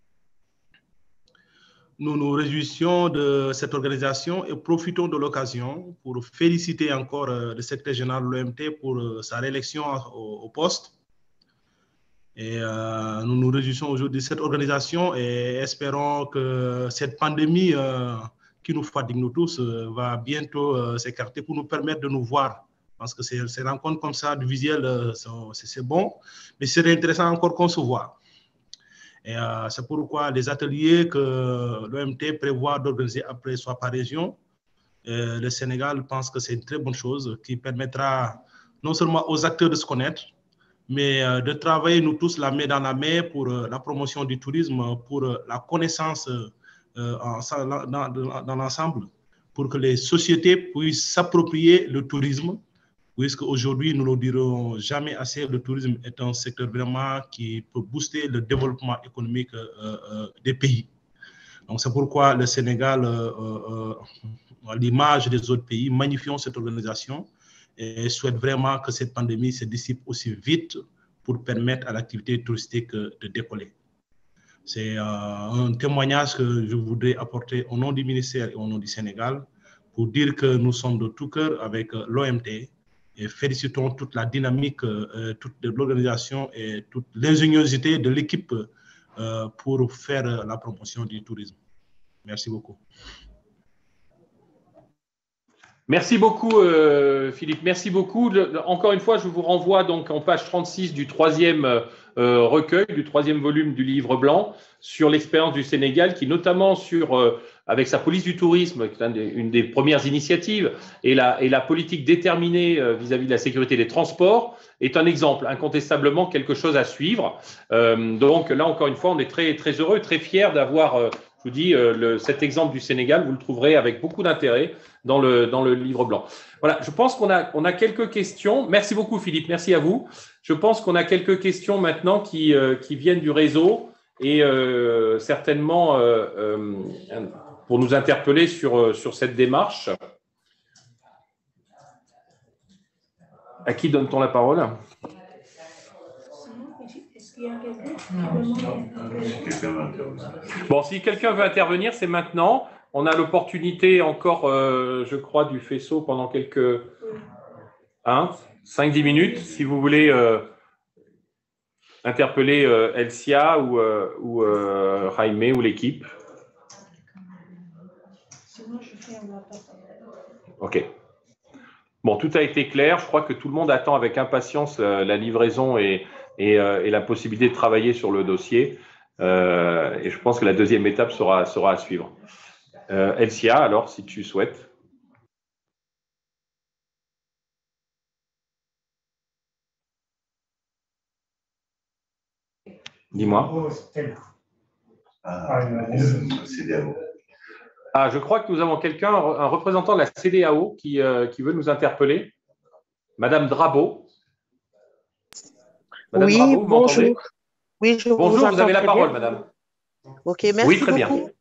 Nous nous réjouissons de cette organisation et profitons de l'occasion pour féliciter encore euh, le secrétaire général de l'O M T pour euh, sa réélection au, au poste. Et euh, nous nous réjouissons aujourd'hui de cette organisation et espérons que cette pandémie euh, qui nous fatigue nous tous euh, va bientôt euh, s'écarter pour nous permettre de nous voir. Parce que ces, ces rencontres comme ça, du visuel, euh, c'est bon, mais c'est intéressant encore qu'on se voit. Et euh, c'est pourquoi les ateliers que l'O M T prévoit d'organiser après, soit par région, euh, le Sénégal pense que c'est une très bonne chose qui permettra non seulement aux acteurs de se connaître, mais euh, de travailler nous tous la main dans la main pour euh, la promotion du tourisme, pour euh, la connaissance euh, en, dans, dans, dans l'ensemble, pour que les sociétés puissent s'approprier le tourisme puisqu'aujourd'hui, nous ne le dirons jamais assez, le tourisme est un secteur vraiment qui peut booster le développement économique euh, euh, des pays. Donc, c'est pourquoi le Sénégal, euh, euh, à l'image des autres pays, magnifions cette organisation et souhaite vraiment que cette pandémie se dissipe aussi vite pour permettre à l'activité touristique de décoller. C'est euh, un témoignage que je voudrais apporter au nom du ministère et au nom du Sénégal pour dire que nous sommes de tout cœur avec l'O M T et félicitons toute la dynamique, euh, toute l'organisation et toute l'ingéniosité de l'équipe euh, pour faire la promotion du tourisme. Merci beaucoup. Merci beaucoup, euh, Philippe. Merci beaucoup. Le, encore une fois, je vous renvoie donc en page trente-six du troisième euh, recueil, du troisième volume du livre blanc sur l'expérience du Sénégal, qui notamment sur, euh, avec sa police du tourisme, qui est une des, une des premières initiatives, et la, et la politique déterminée euh, vis-à-vis de la sécurité des transports, est un exemple, incontestablement quelque chose à suivre. Euh, donc là, encore une fois, on est très, très heureux, très fiers d'avoir, euh, je vous dis, euh, le, cet exemple du Sénégal. Vous le trouverez avec beaucoup d'intérêt dans le, dans le livre blanc. Voilà, je pense qu'on a, on a quelques questions. Merci beaucoup, Philippe. Merci à vous. Je pense qu'on a quelques questions maintenant qui, euh, qui viennent du réseau et euh, certainement euh, euh, pour nous interpeller sur, sur cette démarche. À qui donne-t-on la parole? Bon, si quelqu'un veut intervenir, c'est maintenant. On a l'opportunité encore, euh, je crois, du faisceau pendant quelques hein, cinq dix minutes. Si vous voulez euh, interpeller euh, Elsia ou, euh, ou euh, Jaime ou l'équipe. OK. Bon, tout a été clair. Je crois que tout le monde attend avec impatience euh, la livraison et, et, euh, et la possibilité de travailler sur le dossier. Euh, et je pense que la deuxième étape sera, sera à suivre. Euh, Elsia, alors, si tu souhaites. Dis-moi. Ah, je crois que nous avons quelqu'un, un représentant de la C D A O qui, euh, qui veut nous interpeller. Madame Drabo. Madame oui, Drabo, vous bonjour. Oui, je bonjour, vous, vous avez la parole, bien. madame. Ok, merci oui, très beaucoup. bien.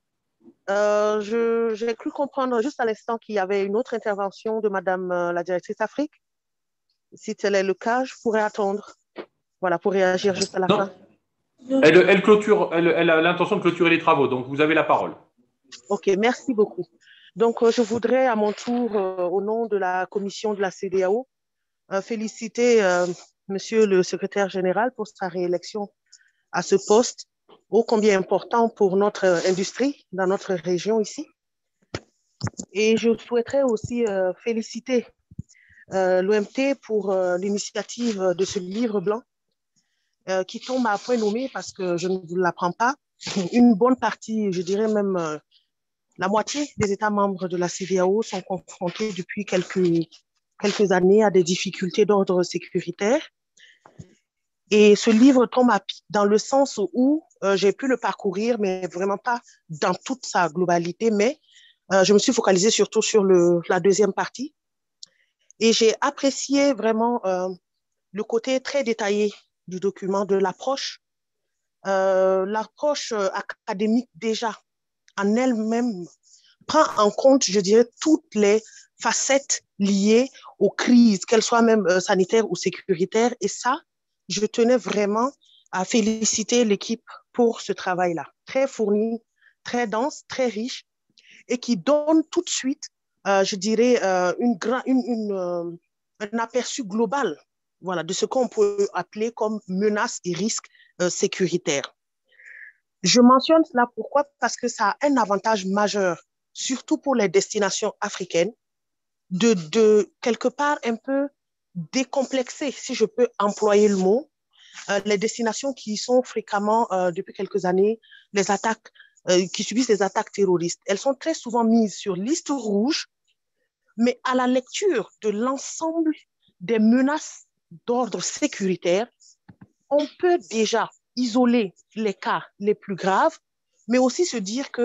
Euh, j'ai cru comprendre juste à l'instant qu'il y avait une autre intervention de madame euh, la directrice Afrique. Si tel est le cas, je pourrais attendre. Voilà, pour réagir juste à la non. fin. Elle, elle, clôture, elle, elle a l'intention de clôturer les travaux, donc vous avez la parole. Ok, merci beaucoup. Donc, euh, je voudrais à mon tour, euh, au nom de la commission de la C D A O, euh, féliciter euh, monsieur le secrétaire général pour sa réélection à ce poste, ô combien important pour notre industrie dans notre région ici. Et je souhaiterais aussi euh, féliciter euh, l'O M T pour euh, l'initiative de ce livre blanc euh, qui tombe à point nommé parce que je ne vous l'apprends pas. Une bonne partie, je dirais même euh, la moitié des États membres de la C D A O sont confrontés depuis quelques, quelques années à des difficultés d'ordre sécuritaire. Et ce livre tombe à pic dans le sens où euh, j'ai pu le parcourir, mais vraiment pas dans toute sa globalité, mais euh, je me suis focalisée surtout sur le, la deuxième partie. Et j'ai apprécié vraiment euh, le côté très détaillé du document, de l'approche. Euh, l'approche euh, académique déjà en elle-même prend en compte, je dirais, toutes les facettes liées aux crises, qu'elles soient même euh, sanitaires ou sécuritaires. Et ça, je tenais vraiment à féliciter l'équipe pour ce travail-là. Très fourni, très dense, très riche et qui donne tout de suite, euh, je dirais, euh, une grand, une, une, euh, un aperçu global voilà, de ce qu'on peut appeler comme menaces et risques euh, sécuritaires. Je mentionne cela pourquoi? Parce que ça a un avantage majeur, surtout pour les destinations africaines, de, de quelque part un peu décomplexer, si je peux employer le mot, euh, les destinations qui sont fréquemment, euh, depuis quelques années, les attaques, euh, qui subissent des attaques terroristes. Elles sont très souvent mises sur liste rouge, mais à la lecture de l'ensemble des menaces d'ordre sécuritaire, on peut déjà isoler les cas les plus graves, mais aussi se dire que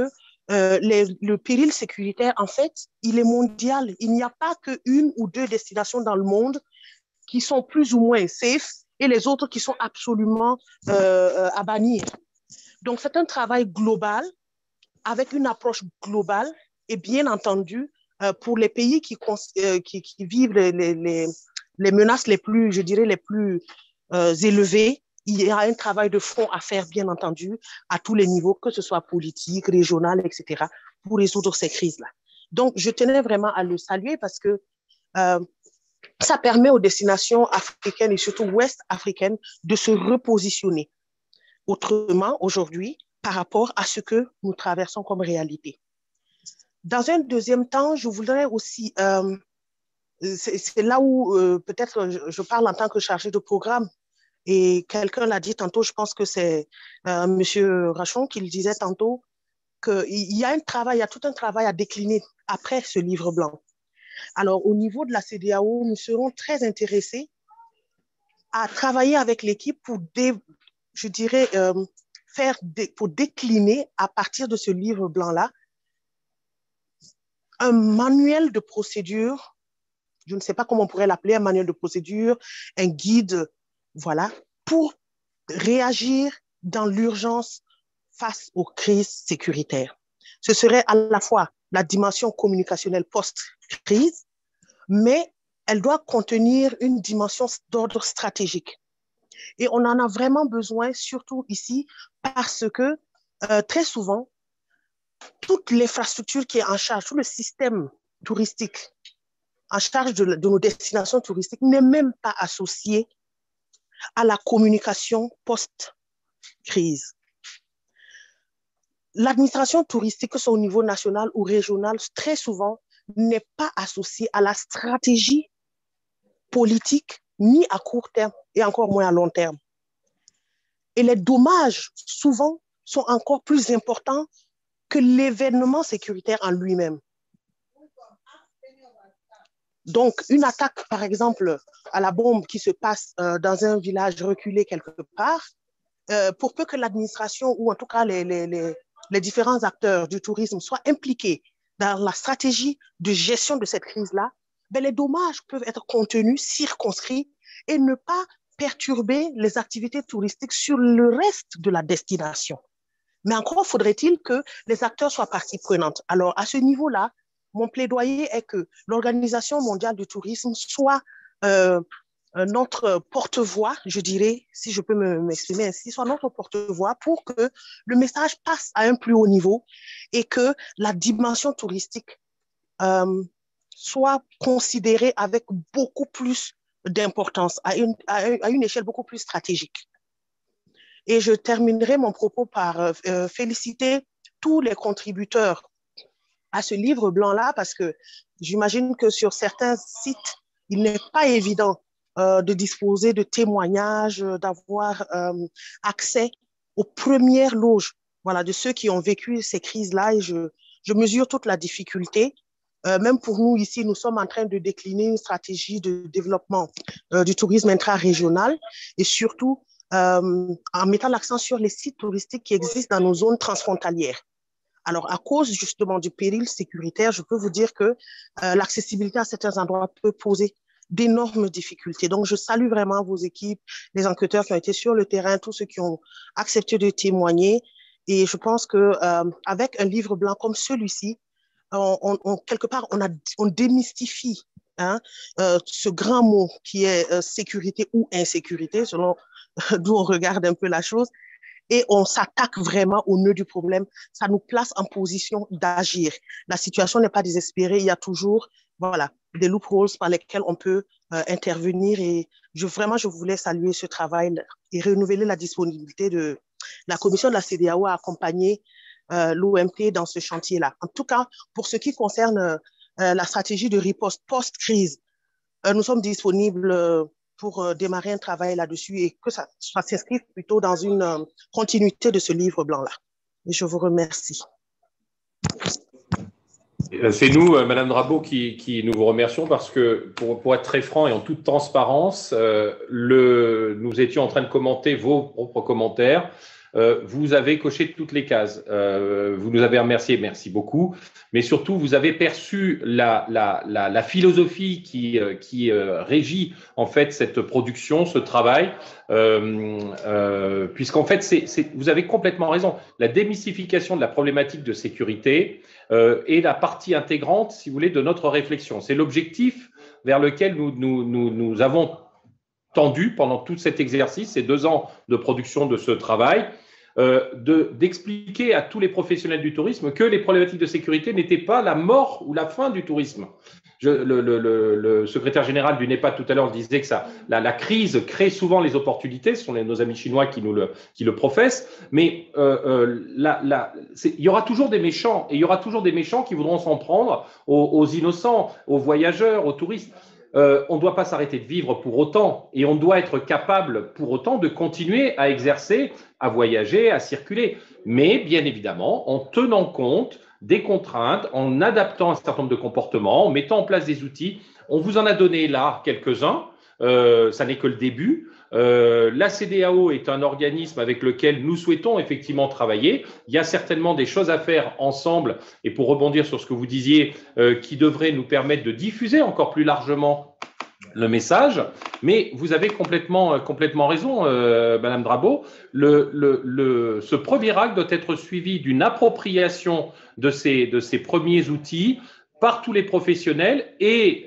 euh, les, le péril sécuritaire, en fait, il est mondial. Il n'y a pas qu'une ou deux destinations dans le monde qui sont plus ou moins safe et les autres qui sont absolument euh, à bannir. Donc, c'est un travail global avec une approche globale et bien entendu, euh, pour les pays qui, euh, qui, qui vivent les, les, les menaces les plus, je dirais, les plus euh, élevées, il y a un travail de fond à faire, bien entendu, à tous les niveaux, que ce soit politique, régional, et cetera, pour résoudre ces crises-là. Donc, je tenais vraiment à le saluer parce que euh, ça permet aux destinations africaines et surtout ouest-africaines de se repositionner autrement aujourd'hui par rapport à ce que nous traversons comme réalité. Dans un deuxième temps, je voudrais aussi, euh, c'est là où euh, peut-être je, je parle en tant que chargé de programme, et quelqu'un l'a dit tantôt, je pense que c'est euh, M. Rachon qui le disait tantôt, qu'il y a un travail, il y a tout un travail à décliner après ce livre blanc. Alors, au niveau de la C D A O, nous serons très intéressés à travailler avec l'équipe pour, dé, je dirais, euh, faire dé, pour décliner à partir de ce livre blanc-là un manuel de procédure, je ne sais pas comment on pourrait l'appeler, un manuel de procédure, un guide, voilà, pour réagir dans l'urgence face aux crises sécuritaires. Ce serait à la fois la dimension communicationnelle post-crise, mais elle doit contenir une dimension d'ordre stratégique. Et on en a vraiment besoin, surtout ici, parce que euh, très souvent, toute l'infrastructure qui est en charge, tout le système touristique en charge de, de nos destinations touristiques n'est même pas associé à la communication post-crise. L'administration touristique, que ce soit au niveau national ou régional, très souvent n'est pas associée à la stratégie politique, ni à court terme et encore moins à long terme. Et les dommages, souvent, sont encore plus importants que l'événement sécuritaire en lui-même. Donc, une attaque, par exemple, à la bombe qui se passe euh, dans un village reculé quelque part, euh, pour peu que l'administration ou en tout cas les, les, les, les différents acteurs du tourisme soient impliqués dans la stratégie de gestion de cette crise-là, ben les dommages peuvent être contenus, circonscrits et ne pas perturber les activités touristiques sur le reste de la destination. Mais encore faudrait-il que les acteurs soient partie prenante. Alors, à ce niveau-là, mon plaidoyer est que l'Organisation mondiale du tourisme soit euh, notre porte-voix, je dirais, si je peux m'exprimer ainsi, soit notre porte-voix pour que le message passe à un plus haut niveau et que la dimension touristique euh, soit considérée avec beaucoup plus d'importance, à une, à une échelle beaucoup plus stratégique. Et je terminerai mon propos par euh, féliciter tous les contributeurs à ce livre blanc-là, parce que j'imagine que sur certains sites, il n'est pas évident euh, de disposer de témoignages, d'avoir euh, accès aux premières loges, voilà, de ceux qui ont vécu ces crises-là. Et je, je mesure toute la difficulté. Euh, même pour nous ici, nous sommes en train de décliner une stratégie de développement euh, du tourisme intra-régional et surtout euh, en mettant l'accent sur les sites touristiques qui existent dans nos zones transfrontalières. Alors, à cause justement du péril sécuritaire, je peux vous dire que euh, l'accessibilité à certains endroits peut poser d'énormes difficultés. Donc, je salue vraiment vos équipes, les enquêteurs qui ont été sur le terrain, tous ceux qui ont accepté de témoigner. Et je pense que euh, avec un livre blanc comme celui-ci, on, on, on, quelque part, on, a, on démystifie hein, euh, ce grand mot qui est euh, sécurité ou insécurité, selon d'où on regarde un peu la chose. Et on s'attaque vraiment au nœud du problème. Ça nous place en position d'agir. La situation n'est pas désespérée. Il y a toujours voilà, des loopholes par lesquels on peut euh, intervenir. Et je, vraiment, je voulais saluer ce travail et renouveler la disponibilité de la commission de la C D A O à accompagner euh, l'O M T dans ce chantier-là. En tout cas, pour ce qui concerne euh, la stratégie de riposte post-crise, euh, nous sommes disponibles euh, pour euh, démarrer un travail là-dessus et que ça, ça s'inscrive plutôt dans une euh, continuité de ce livre blanc-là. Et je vous remercie. C'est nous, euh, Madame Drabeau, qui, qui nous vous remercions parce que, pour, pour être très franc et en toute transparence, euh, le, nous étions en train de commenter vos propres commentaires Euh, vous avez coché toutes les cases. Euh, vous nous avez remercié, merci beaucoup. Mais surtout, vous avez perçu la, la, la, la philosophie qui, euh, qui euh, régit en fait cette production, ce travail, euh, euh, puisqu'en fait, c'est, c'est, vous avez complètement raison. La démystification de la problématique de sécurité euh, est la partie intégrante, si vous voulez, de notre réflexion. C'est l'objectif vers lequel nous, nous, nous, nous avons tendu pendant tout cet exercice, ces deux ans de production de ce travail, euh, de, d'expliquer à tous les professionnels du tourisme que les problématiques de sécurité n'étaient pas la mort ou la fin du tourisme. Je, le, le, le, le secrétaire général du NEPA tout à l'heure disait que ça, la, la crise crée souvent les opportunités, ce sont les, nos amis chinois qui, nous le, qui le professent, mais euh, euh, la, la, c'est, il y aura toujours des méchants, et il y aura toujours des méchants qui voudront s'en prendre aux, aux innocents, aux voyageurs, aux touristes. Euh, on ne doit pas s'arrêter de vivre pour autant et on doit être capable pour autant de continuer à exercer, à voyager, à circuler. Mais bien évidemment, en tenant compte des contraintes, en adaptant un certain nombre de comportements, en mettant en place des outils. On vous en a donné là quelques-uns, euh, ça n'est que le début. Euh, la C D A O est un organisme avec lequel nous souhaitons effectivement travailler. Il y a certainement des choses à faire ensemble, et pour rebondir sur ce que vous disiez, euh, qui devraient nous permettre de diffuser encore plus largement le message. Mais vous avez complètement, complètement raison, euh, Madame Drabo. Le, le, le, ce premier acte doit être suivi d'une appropriation de ces, de ces premiers outils par tous les professionnels et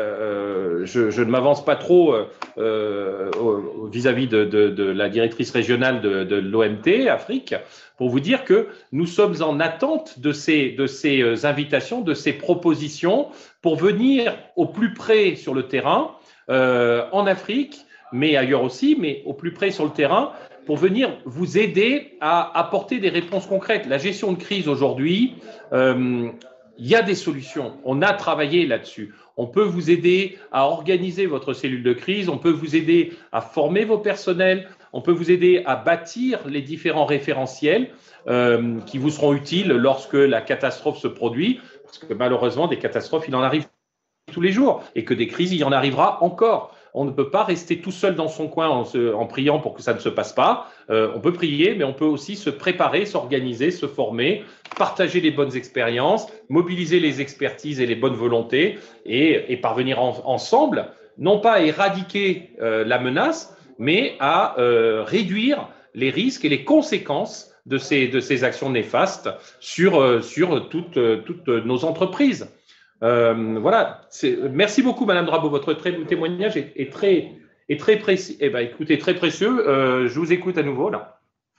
euh, je, je ne m'avance pas trop euh, vis-à-vis de, de, de la directrice régionale de, de l'O M T Afrique pour vous dire que nous sommes en attente de ces, de ces invitations, de ces propositions pour venir au plus près sur le terrain euh, en Afrique, mais ailleurs aussi, mais au plus près sur le terrain pour venir vous aider à apporter des réponses concrètes. La gestion de crise aujourd'hui, euh, il y a des solutions. On a travaillé là-dessus. On peut vous aider à organiser votre cellule de crise. On peut vous aider à former vos personnels. On peut vous aider à bâtir les différents référentiels euh, qui vous seront utiles lorsque la catastrophe se produit. Parce que malheureusement, des catastrophes, il en arrive tous les jours. Et que des crises, il y en arrivera encore. On ne peut pas rester tout seul dans son coin en, se, en priant pour que ça ne se passe pas. Euh, on peut prier, mais on peut aussi se préparer, s'organiser, se former, partager les bonnes expériences, mobiliser les expertises et les bonnes volontés et, et parvenir en, ensemble, non pas à éradiquer euh, la menace, mais à euh, réduire les risques et les conséquences de ces, de ces actions néfastes sur, euh, sur toutes, toutes nos entreprises. Euh, voilà. Merci beaucoup, Madame Drabo. Votre très, témoignage est, est, très, est très précis. Eh ben, écoutez, très précieux. Euh, je vous écoute à nouveau là.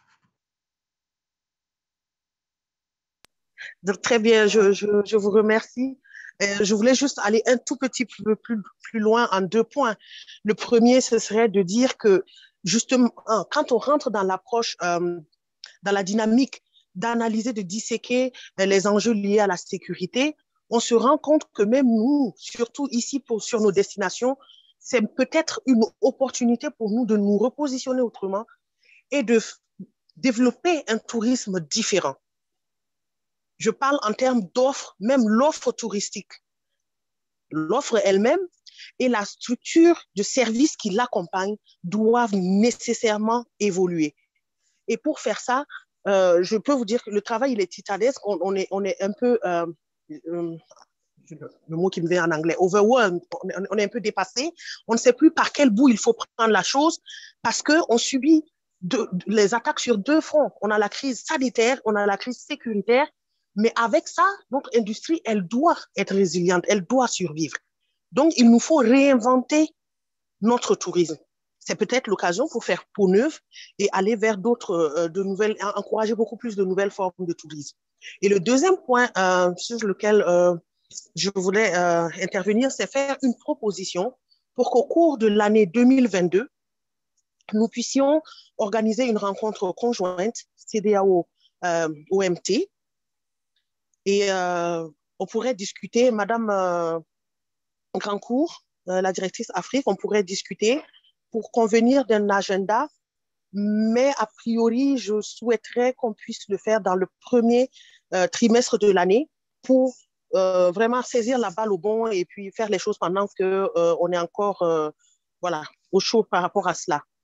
Donc, très bien, je, je, je vous remercie. Euh, je voulais juste aller un tout petit peu plus, plus loin en deux points. Le premier, ce serait de dire que justement, quand on rentre dans l'approche, euh, dans la dynamique d'analyser, de disséquer les enjeux liés à la sécurité, on se rend compte que même nous, surtout ici pour, sur nos destinations, c'est peut-être une opportunité pour nous de nous repositionner autrement et de développer un tourisme différent. Je parle en termes d'offres, même l'offre touristique. L'offre elle-même et la structure de services qui l'accompagnent doivent nécessairement évoluer. Et pour faire ça, euh, je peux vous dire que le travail, il est titanesque. On, on, est, on est un peu... Euh, Euh, le mot qui me vient en anglais, overwhelmed, on, on est un peu dépassé, on ne sait plus par quel bout il faut prendre la chose parce qu'on subit de, de, les attaques sur deux fronts. On a la crise sanitaire, on a la crise sécuritaire, mais avec ça, notre industrie, elle doit être résiliente, elle doit survivre. Donc, il nous faut réinventer notre tourisme. C'est peut-être l'occasion pour faire peau neuve et aller vers d'autres, euh, de nouvelles, encourager beaucoup plus de nouvelles formes de tourisme. Et le deuxième point euh, sur lequel euh, je voulais euh, intervenir, c'est faire une proposition pour qu'au cours de l'année deux mille vingt-deux, nous puissions organiser une rencontre conjointe C D A O euh, O M T et euh, on pourrait discuter, Madame euh, Grandcourt, euh, la directrice Afrique, on pourrait discuter pour convenir d'un agenda, mais a priori, je souhaiterais qu'on puisse le faire dans le premier euh, trimestre de l'année pour euh, vraiment saisir la balle au bon et puis faire les choses pendant qu'on euh, est encore euh, voilà, au chaud par rapport à cela.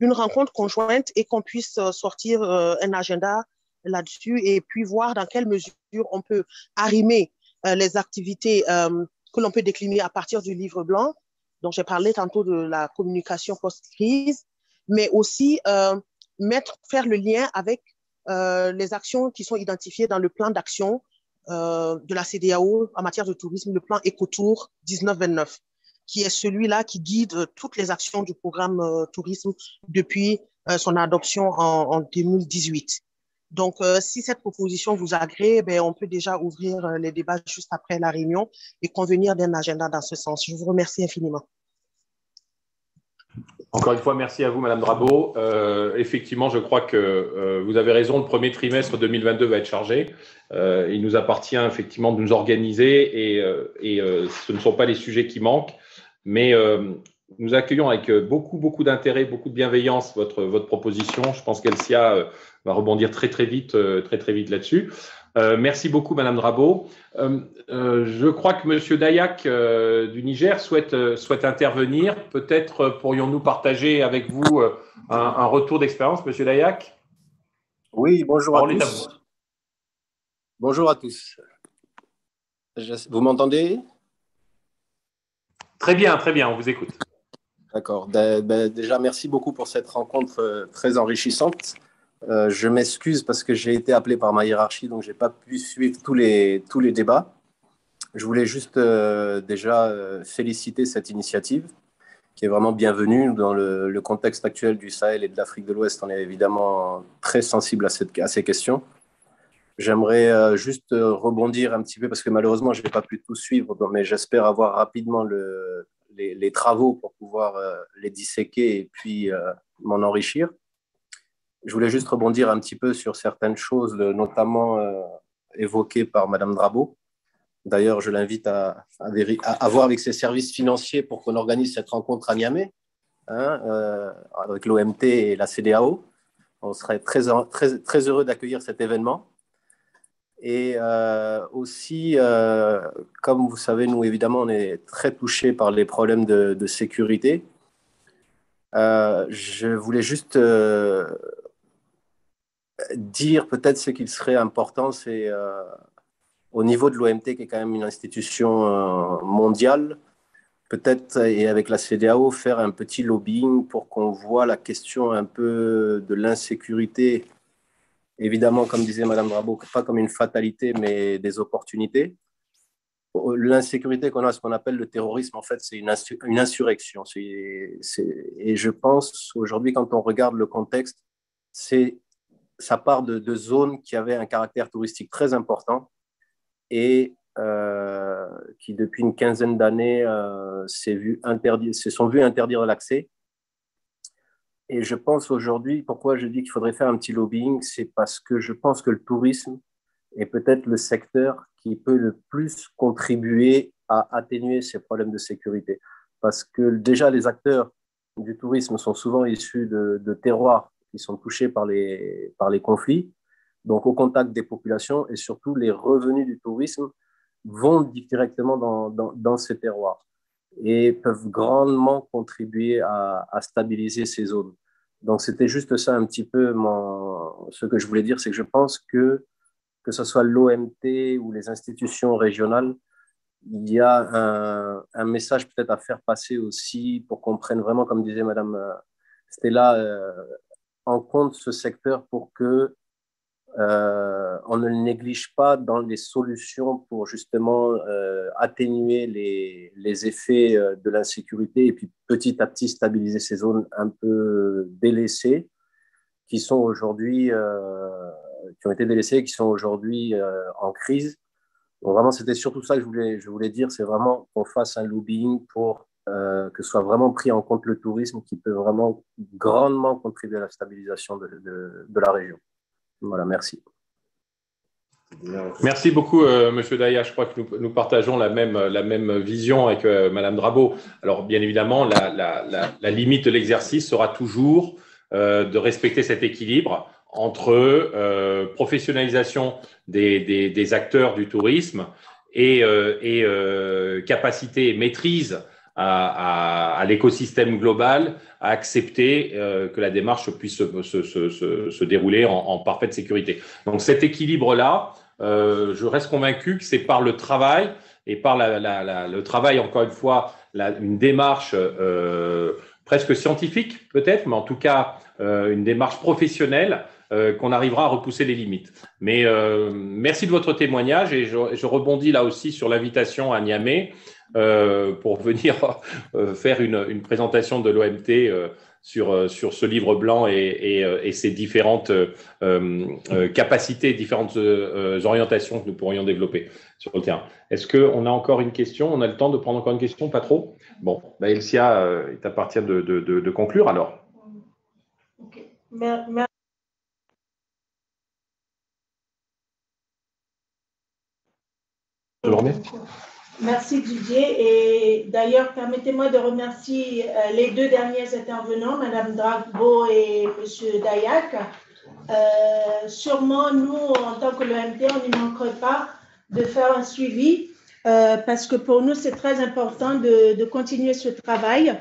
une rencontre conjointe et qu'on puisse sortir euh, un agenda là-dessus et puis voir dans quelle mesure on peut arrimer euh, les activités euh, que l'on peut décliner à partir du livre blanc. Donc, j'ai parlé tantôt de la communication post-crise, mais aussi euh, mettre, faire le lien avec euh, les actions qui sont identifiées dans le plan d'action euh, de la C D A O en matière de tourisme, le plan Écotour dix-neuf vingt-neuf, qui est celui-là qui guide toutes les actions du programme euh, tourisme depuis euh, son adoption en, en deux mille dix-huit. Donc, euh, si cette proposition vous agrée, ben, on peut déjà ouvrir euh, les débats juste après la réunion et convenir d'un agenda dans ce sens. Je vous remercie infiniment. Encore une fois, merci à vous, Madame Drabeau. Euh, effectivement, je crois que euh, vous avez raison, le premier trimestre deux mille vingt-deux va être chargé. Euh, il nous appartient effectivement de nous organiser et, euh, et euh, ce ne sont pas les sujets qui manquent, mais euh, nous accueillons avec beaucoup, beaucoup d'intérêt, beaucoup de bienveillance votre, votre proposition. Je pense qu'Elsia euh, va rebondir très, très vite, euh, très, très vite là-dessus. Euh, merci beaucoup, Madame Drabeau. Euh, euh, je crois que Monsieur Dayak euh, du Niger souhaite, euh, souhaite intervenir. Peut-être euh, pourrions-nous partager avec vous euh, un, un retour d'expérience, Monsieur Dayak? Oui, bonjour à Parole tous. est à vous. Bonjour à tous. Je- Vous m'entendez? Très bien, très bien, on vous écoute. D'accord. Ben- ben, déjà, merci beaucoup pour cette rencontre euh, très enrichissante. Euh, je m'excuse parce que j'ai été appelé par ma hiérarchie, donc je n'ai pas pu suivre tous les, tous les débats. Je voulais juste euh, déjà euh, féliciter cette initiative qui est vraiment bienvenue dans le, le contexte actuel du Sahel et de l'Afrique de l'Ouest. On est évidemment très sensible à, cette, à ces questions. J'aimerais euh, juste euh, rebondir un petit peu parce que malheureusement, je n'ai pas pu tout suivre, donc- mais j'espère avoir rapidement le, les, les travaux pour pouvoir euh, les disséquer et puis euh, m'en enrichir. Je voulais juste rebondir un petit peu sur certaines choses, euh, notamment euh, évoquées par Madame Drabeau. D'ailleurs, je l'invite à, à, véri- à, à voir avec ses services financiers pour qu'on organise cette rencontre à Niamey, hein, euh, avec l'O M T et la C D A O. On serait très, très, très heureux d'accueillir cet événement. Et euh, aussi, euh, comme vous savez, nous, évidemment, on est très touchés par les problèmes de, de sécurité. Euh, je voulais juste euh, dire peut-être ce qu'il serait important, c'est euh, au niveau de l'O M T, qui est quand même une institution euh, mondiale, peut-être, et avec la C D A O, faire un petit lobbying pour qu'on voit la question un peu de l'insécurité, évidemment, comme disait Madame Drabeau, pas comme une fatalité, mais des opportunités. L'insécurité qu'on a, ce qu'on appelle le terrorisme, en fait, c'est une, insu- une insurrection. C'est, c'est, et je pense, aujourd'hui, quand on regarde le contexte, c'est, ça part de, de zones qui avaient un caractère touristique très important et euh, qui, depuis une quinzaine d'années, euh, s'est vu interdire, se sont vus interdire l'accès. Et je pense aujourd'hui, pourquoi je dis qu'il faudrait faire un petit lobbying, c'est parce que je pense que le tourisme est peut-être le secteur qui peut le plus contribuer à atténuer ces problèmes de sécurité. Parce que déjà, les acteurs du tourisme sont souvent issus de, de terroirs qui sont touchés par les, par les conflits, donc au contact des populations, et surtout les revenus du tourisme vont directement dans, dans, dans ces terroirs et peuvent grandement contribuer à, à stabiliser ces zones. Donc, c'était juste ça un petit peu mon, ce que je voulais dire, c'est que je pense que que ce soit l'O M T ou les institutions régionales, il y a un, un message peut-être à faire passer aussi pour qu'on prenne vraiment, comme disait Madame Stella, euh, en compte ce secteur pour que euh, on ne le néglige pas dans les solutions pour justement euh, atténuer les, les effets de l'insécurité et puis petit à petit stabiliser ces zones un peu délaissées qui sont aujourd'hui, euh, qui ont été délaissées, qui sont aujourd'hui euh, en crise. Donc vraiment, c'était surtout ça que je voulais, je voulais dire, c'est vraiment qu'on fasse un lobbying pour euh, que soit vraiment pris en compte le tourisme qui peut vraiment grandement contribuer à la stabilisation de, de, de la région. Voilà, merci. Merci beaucoup, euh, Monsieur Daya. Je crois que nous, nous partageons la même, la même vision avec euh, Madame Drabeau. Alors, bien évidemment, la, la, la, la limite de l'exercice sera toujours euh, de respecter cet équilibre entre euh, professionnalisation des, des, des acteurs du tourisme et, euh, et euh, capacité et maîtrise à, à, à l'écosystème global à accepter euh, que la démarche puisse se, se, se, se, se dérouler en, en parfaite sécurité. Donc cet équilibre-là, euh, je reste convaincu que c'est par le travail et par la, la, la, le travail, encore une fois, la, une démarche euh, presque scientifique peut-être, mais en tout cas euh, une démarche professionnelle euh, qu'on arrivera à repousser les limites. Mais euh, merci de votre témoignage et je, je rebondis là aussi sur l'invitation à Niamey euh, pour venir euh, faire une, une présentation de l'O M T euh, sur, sur ce livre blanc et, et, et ses différentes euh, euh, capacités, différentes euh, orientations que nous pourrions développer sur le terrain. Est-ce qu'on a encore une question? On a le temps de prendre encore une question? Pas trop? Bon, bah Elsia, euh, il t'appartient de, de, de, de conclure alors. Okay. Merci. Merci Didier. Et d'ailleurs, permettez-moi de remercier euh, les deux derniers intervenants, Madame Dragbo et Monsieur Dayak. Euh, sûrement, nous, en tant que l'O M T, on n'y manquerait pas de faire un suivi euh, parce que pour nous, c'est très important de, de continuer ce travail.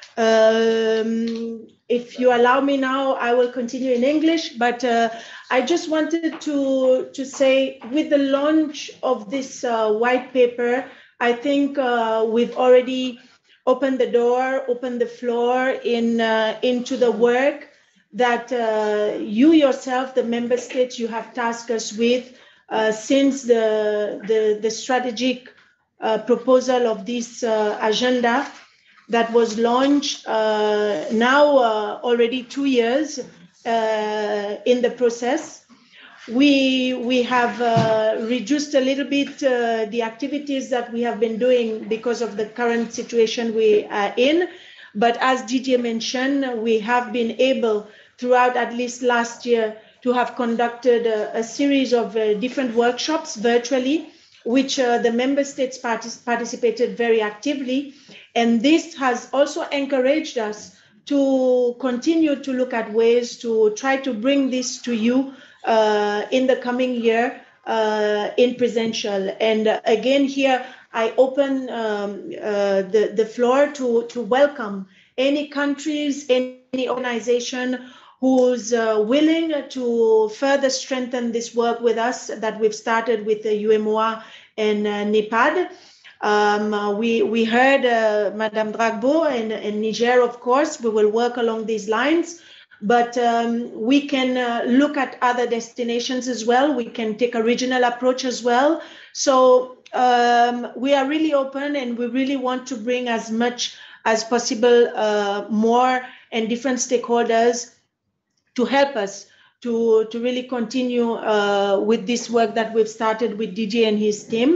Um, if you allow me now, I will continue in English, but uh, I just wanted to, to say with the launch of this uh, white paper, I think uh, we've already opened the door, opened the floor in, uh, into the work that uh, you yourself, the member states, you have tasked us with uh, since the, the, the strategic uh, proposal of this uh, agenda that was launched uh, now uh, already two years uh, in the process. We, we have uh, reduced a little bit uh, the activities that we have been doing because of the current situation we are in. But as Didier mentioned, we have been able throughout at least last year to have conducted a, a series of uh, different workshops virtually, which uh, the member states partic participated very actively. And this has also encouraged us to continue to look at ways to try to bring this to you uh, in the coming year uh, in presential. And uh, again, here I open um, uh, the, the floor to, to welcome any countries, any organization who's uh, willing to further strengthen this work with us that we've started with the U M O A and uh, NEPAD. Um, uh, we, we heard uh, Madame Dragbo in, in Niger, of course, we will work along these lines, but um, we can uh, look at other destinations as well. We can take a regional approach as well. So um, we are really open and we really want to bring as much as possible uh, more and different stakeholders to help us to, to really continue uh, with this work that we've started with D J and his team.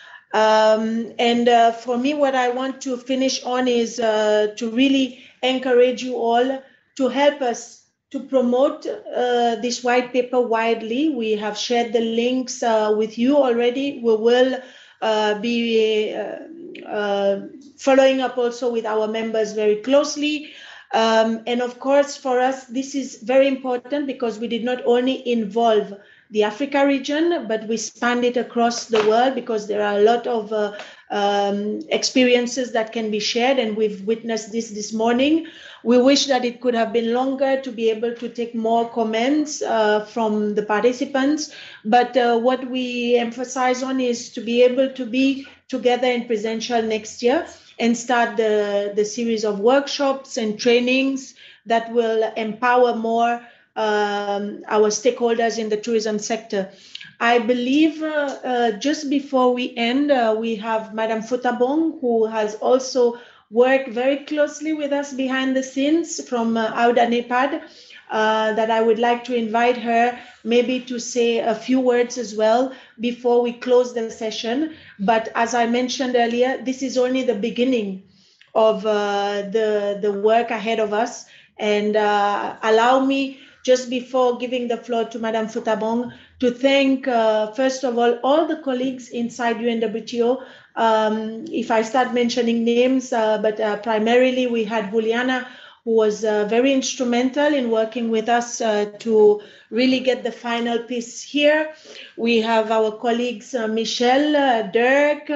Um, and uh, for me, what I want to finish on is uh, to really encourage you all to help us to promote uh, this white paper widely. We have shared the links uh, with you already. We will uh, be uh, uh, following up also with our members very closely. Um, and of course, for us, this is very important because we did not only involve the Africa region, but we span it across the world because there are a lot of uh, um, experiences that can be shared, and we've witnessed this this morning. We wish that it could have been longer to be able to take more comments uh, from the participants, but uh, what we emphasize on is to be able to be together in presential next year and start the, the series of workshops and trainings that will empower more Um, our stakeholders in the tourism sector. I believe uh, uh, just before we end, uh, we have Madame Fotabong, who has also worked very closely with us behind the scenes from uh, Auda NEPAD, uh, that I would like to invite her maybe to say a few words as well before we close the session. But as I mentioned earlier, this is only the beginning of uh, the, the work ahead of us. And uh, allow me, just before giving the floor to Madame Fotabong, to thank, uh, first of all, all the colleagues inside U N W T O. Um, if I start mentioning names, uh, but uh, primarily we had Juliana, who was uh, very instrumental in working with us uh, to really get the final piece here. We have our colleagues, uh, Michelle, uh, Dirk,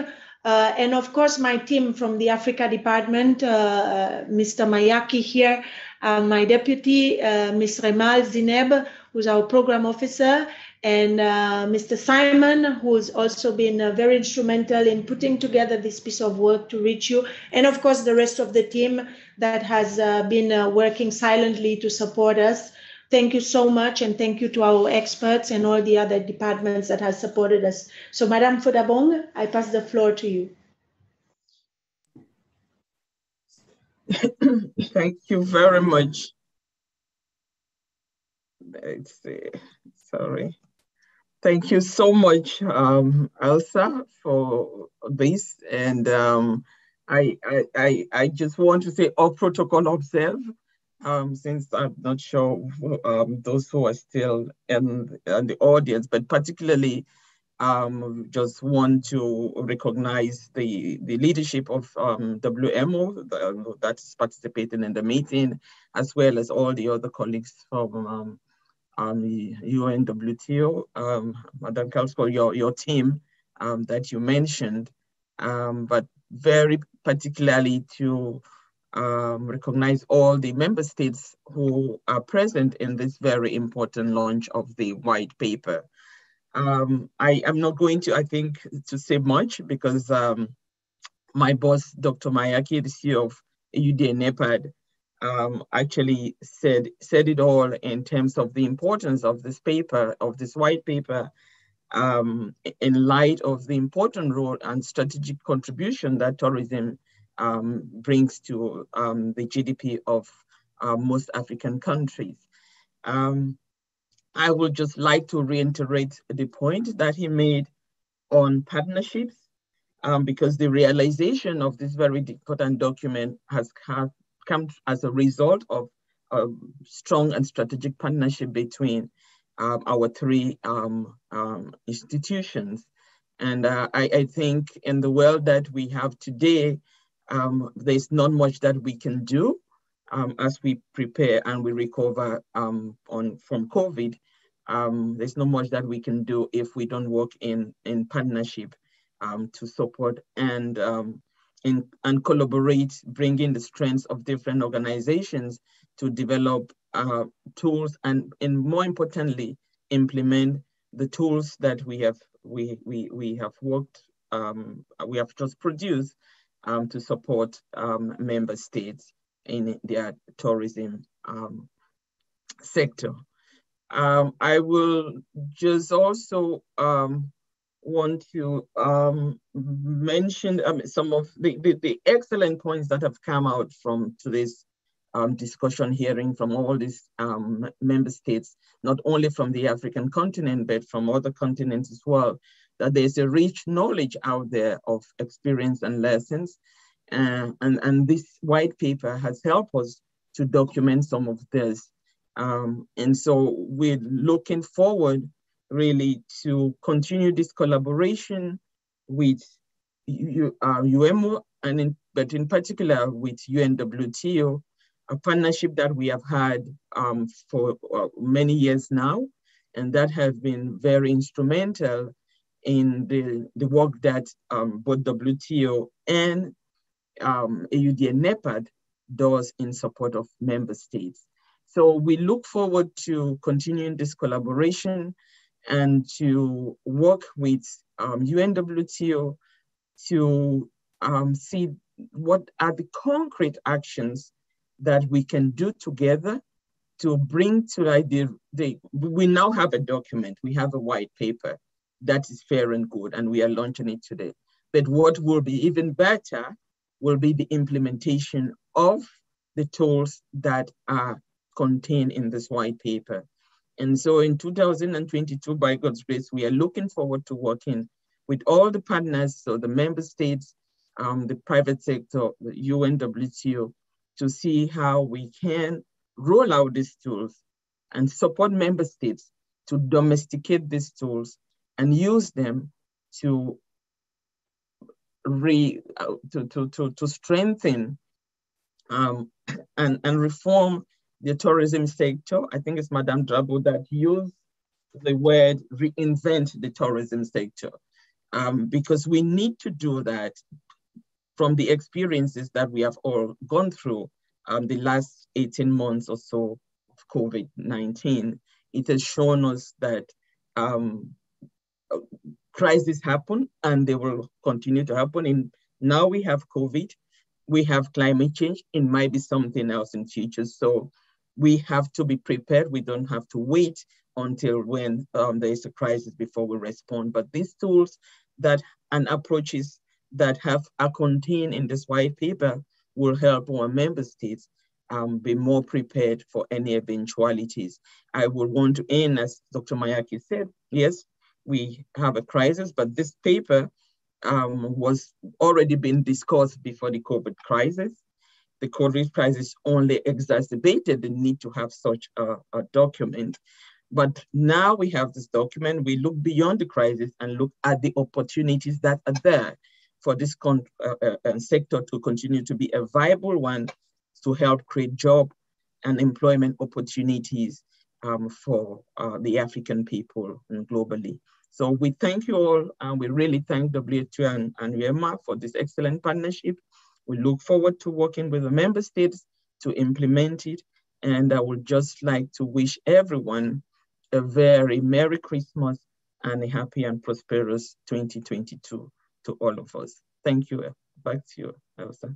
Uh, and of course, my team from the Africa Department, uh, Mister Mayaki here, uh, my deputy, uh, Miz Remal Zineb, who's our program officer, and uh, Mister Simon, who's also been uh, very instrumental in putting together this piece of work to reach you, and of course the rest of the team that has uh, been uh, working silently to support us. Thank you so much, and thank you to our experts and all the other departments that have supported us. So, Madame Fodabong, I pass the floor to you. Thank you very much. Let's see. Sorry. Thank you so much, um, Elsa, for this. And um, I, I, I, I just want to say all protocol observed. Um, since I'm not sure um, those who are still in, in the audience, but particularly um, just want to recognize the, the leadership of um, W M O the, that's participating in the meeting, as well as all the other colleagues from um, um, the U N W T O, um, Madam Council, your, your team um, that you mentioned, um, but very particularly to Um, recognize all the member states who are present in this very important launch of the white paper. Um, I am not going to, I think, to say much because um, my boss, Doctor Mayaki, the C E O of U D A NEPAD, um, actually said, said it all in terms of the importance of this paper, of this white paper, um, in light of the important role and strategic contribution that tourism Um, brings to um, the G D P of uh, most African countries. Um, I would just like to reiterate the point that he made on partnerships, um, because the realization of this very important document has come as a result of a strong and strategic partnership between um, our three um, um, institutions. And uh, I, I think in the world that we have today, Um, there's not much that we can do um, as we prepare and we recover um, on from COVID. Um, there's not much that we can do if we don't work in, in partnership um, to support and, um, in, and collaborate, bringing the strengths of different organizations to develop uh, tools and, and more importantly, implement the tools that we have, we, we, we have worked, um, we have just produced Um, to support um, member states in their tourism um, sector. Um, I will just also um, want to um, mention um, some of the, the, the excellent points that have come out from today's um, discussion hearing from all these um, member states, not only from the African continent, but from other continents as well, that there's a rich knowledge out there of experience and lessons. Uh, and, and this white paper has helped us to document some of this. Um, and so we're looking forward really to continue this collaboration with U, uh, U M O, and in, but in particular with U N W T O, a partnership that we have had um, for uh, many years now, and that has been very instrumental in the, the work that um, both W T O and um, A U D A NEPAD does in support of member states. So we look forward to continuing this collaboration and to work with um, U N W T O to um, see what are the concrete actions that we can do together to bring to like the, the, we now have a document, we have a white paper that is fair and good, and we are launching it today. But what will be even better will be the implementation of the tools that are contained in this white paper. And so in two thousand twenty-two, by God's grace, we are looking forward to working with all the partners, so the member states, um, the private sector, the U N W T O, to see how we can roll out these tools and support member states to domesticate these tools and use them to re uh, to, to, to, to strengthen um, and, and reform the tourism sector. I think it's Madame Drabo that used the word reinvent the tourism sector. um, because we need to do that from the experiences that we have all gone through um, the last eighteen months or so of COVID nineteen. It has shown us that um, crises happen and they will continue to happen. And now we have COVID, we have climate change, it might be something else in future. So we have to be prepared. We don't have to wait until when um, there is a crisis before we respond. But these tools that and approaches that have are contained in this white paper will help our member states um, be more prepared for any eventualities. I would want to end, as Doctor Mayaki said, yes, we have a crisis, but this paper um, was already been discussed before the COVID crisis. The COVID crisis only exacerbated the need to have such a, a document. But now we have this document, we look beyond the crisis and look at the opportunities that are there for this con uh, uh, sector to continue to be a viable one to help create job and employment opportunities um, for uh, the African people and globally. So we thank you all, and we really thank W H O and, and U E M A for this excellent partnership. We look forward to working with the member states to implement it. And I would just like to wish everyone a very Merry Christmas and a happy and prosperous twenty twenty-two to all of us. Thank you. Back to you, Elsa.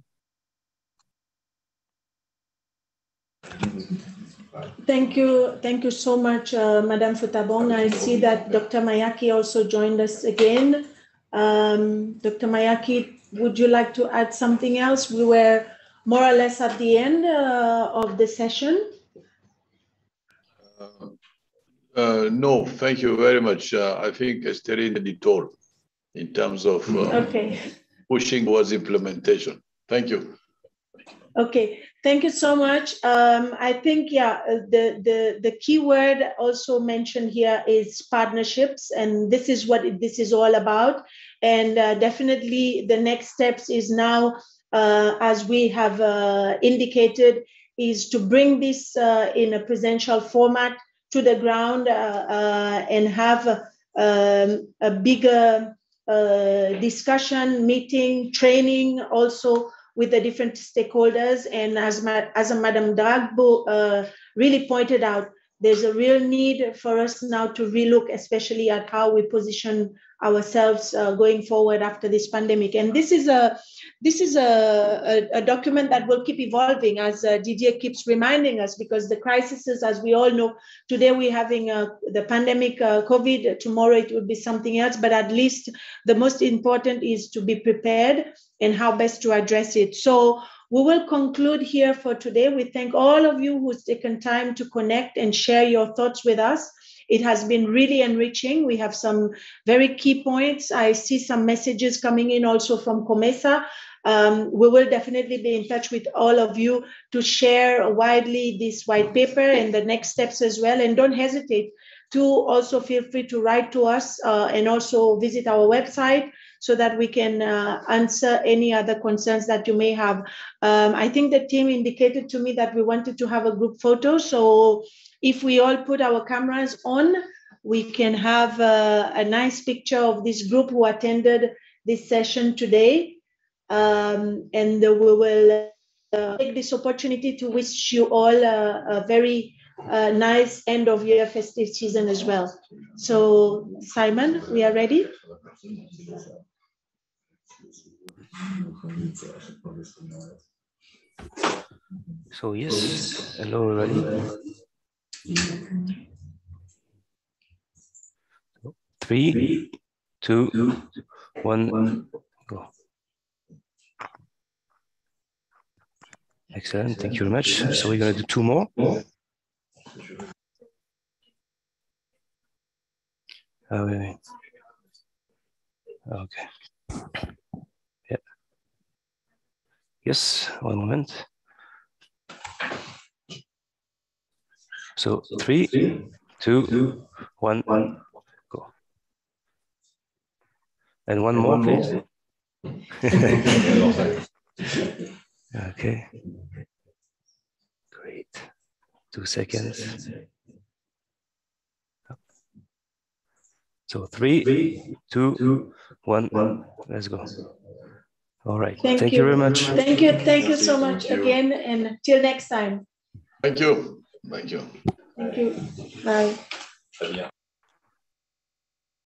Thank you. Thank you so much, uh, Madame Futabong. I see that Doctor Mayaki also joined us again. Um, Doctor Mayaki, would you like to add something else? We were more or less at the end uh, of the session. Uh, uh, no, thank you very much. Uh, I think Estherine did it all in terms of uh, okay. pushing towards implementation. Thank you. Okay, thank you so much. Um, I think, yeah, the, the, the key word also mentioned here is partnerships, and this is what this is all about. And uh, definitely the next steps is now, uh, as we have uh, indicated, is to bring this uh, in a presential format to the ground uh, uh, and have um, a bigger uh, discussion, meeting, training also with the different stakeholders. And as, Ma as a Madame Dragbo uh, really pointed out, there's a real need for us now to relook, especially at how we position ourselves uh, going forward after this pandemic. And this is a this is a, a, a document that will keep evolving, as uh, Didier keeps reminding us, because the crises, as we all know, today we're having uh, the pandemic, uh, COVID, tomorrow it will be something else, but at least the most important is to be prepared and how best to address it. So we will conclude here for today. We thank all of you who's taken time to connect and share your thoughts with us. It has been really enriching. We have some very key points. I see some messages coming in also from COMESA. Um, we will definitely be in touch with all of you to share widely this white paper and the next steps as well. And don't hesitate to also feel free to write to us uh, and also visit our website so that we can uh, answer any other concerns that you may have. Um, I think the team indicated to me that we wanted to have a group photo. So if we all put our cameras on, we can have a, a nice picture of this group who attended this session today. Um, and we will uh, take this opportunity to wish you all a, a very uh, nice end of year festive season as well. So Simon, we are ready? So yes, hello everybody. Three, two, one, go. Excellent, thank you very much. So we're going to do two more. Oh, wait, wait. Okay. Yeah. Yes, one moment. So three, two, one, go. And one more, please. Okay. Great. Two seconds. So three, two, one, let's go. All right. Thank, Thank you. you very much. Thank you. Thank you so much again. And till next time. Thank you. Thank you. Thank you. Bye. Très bien.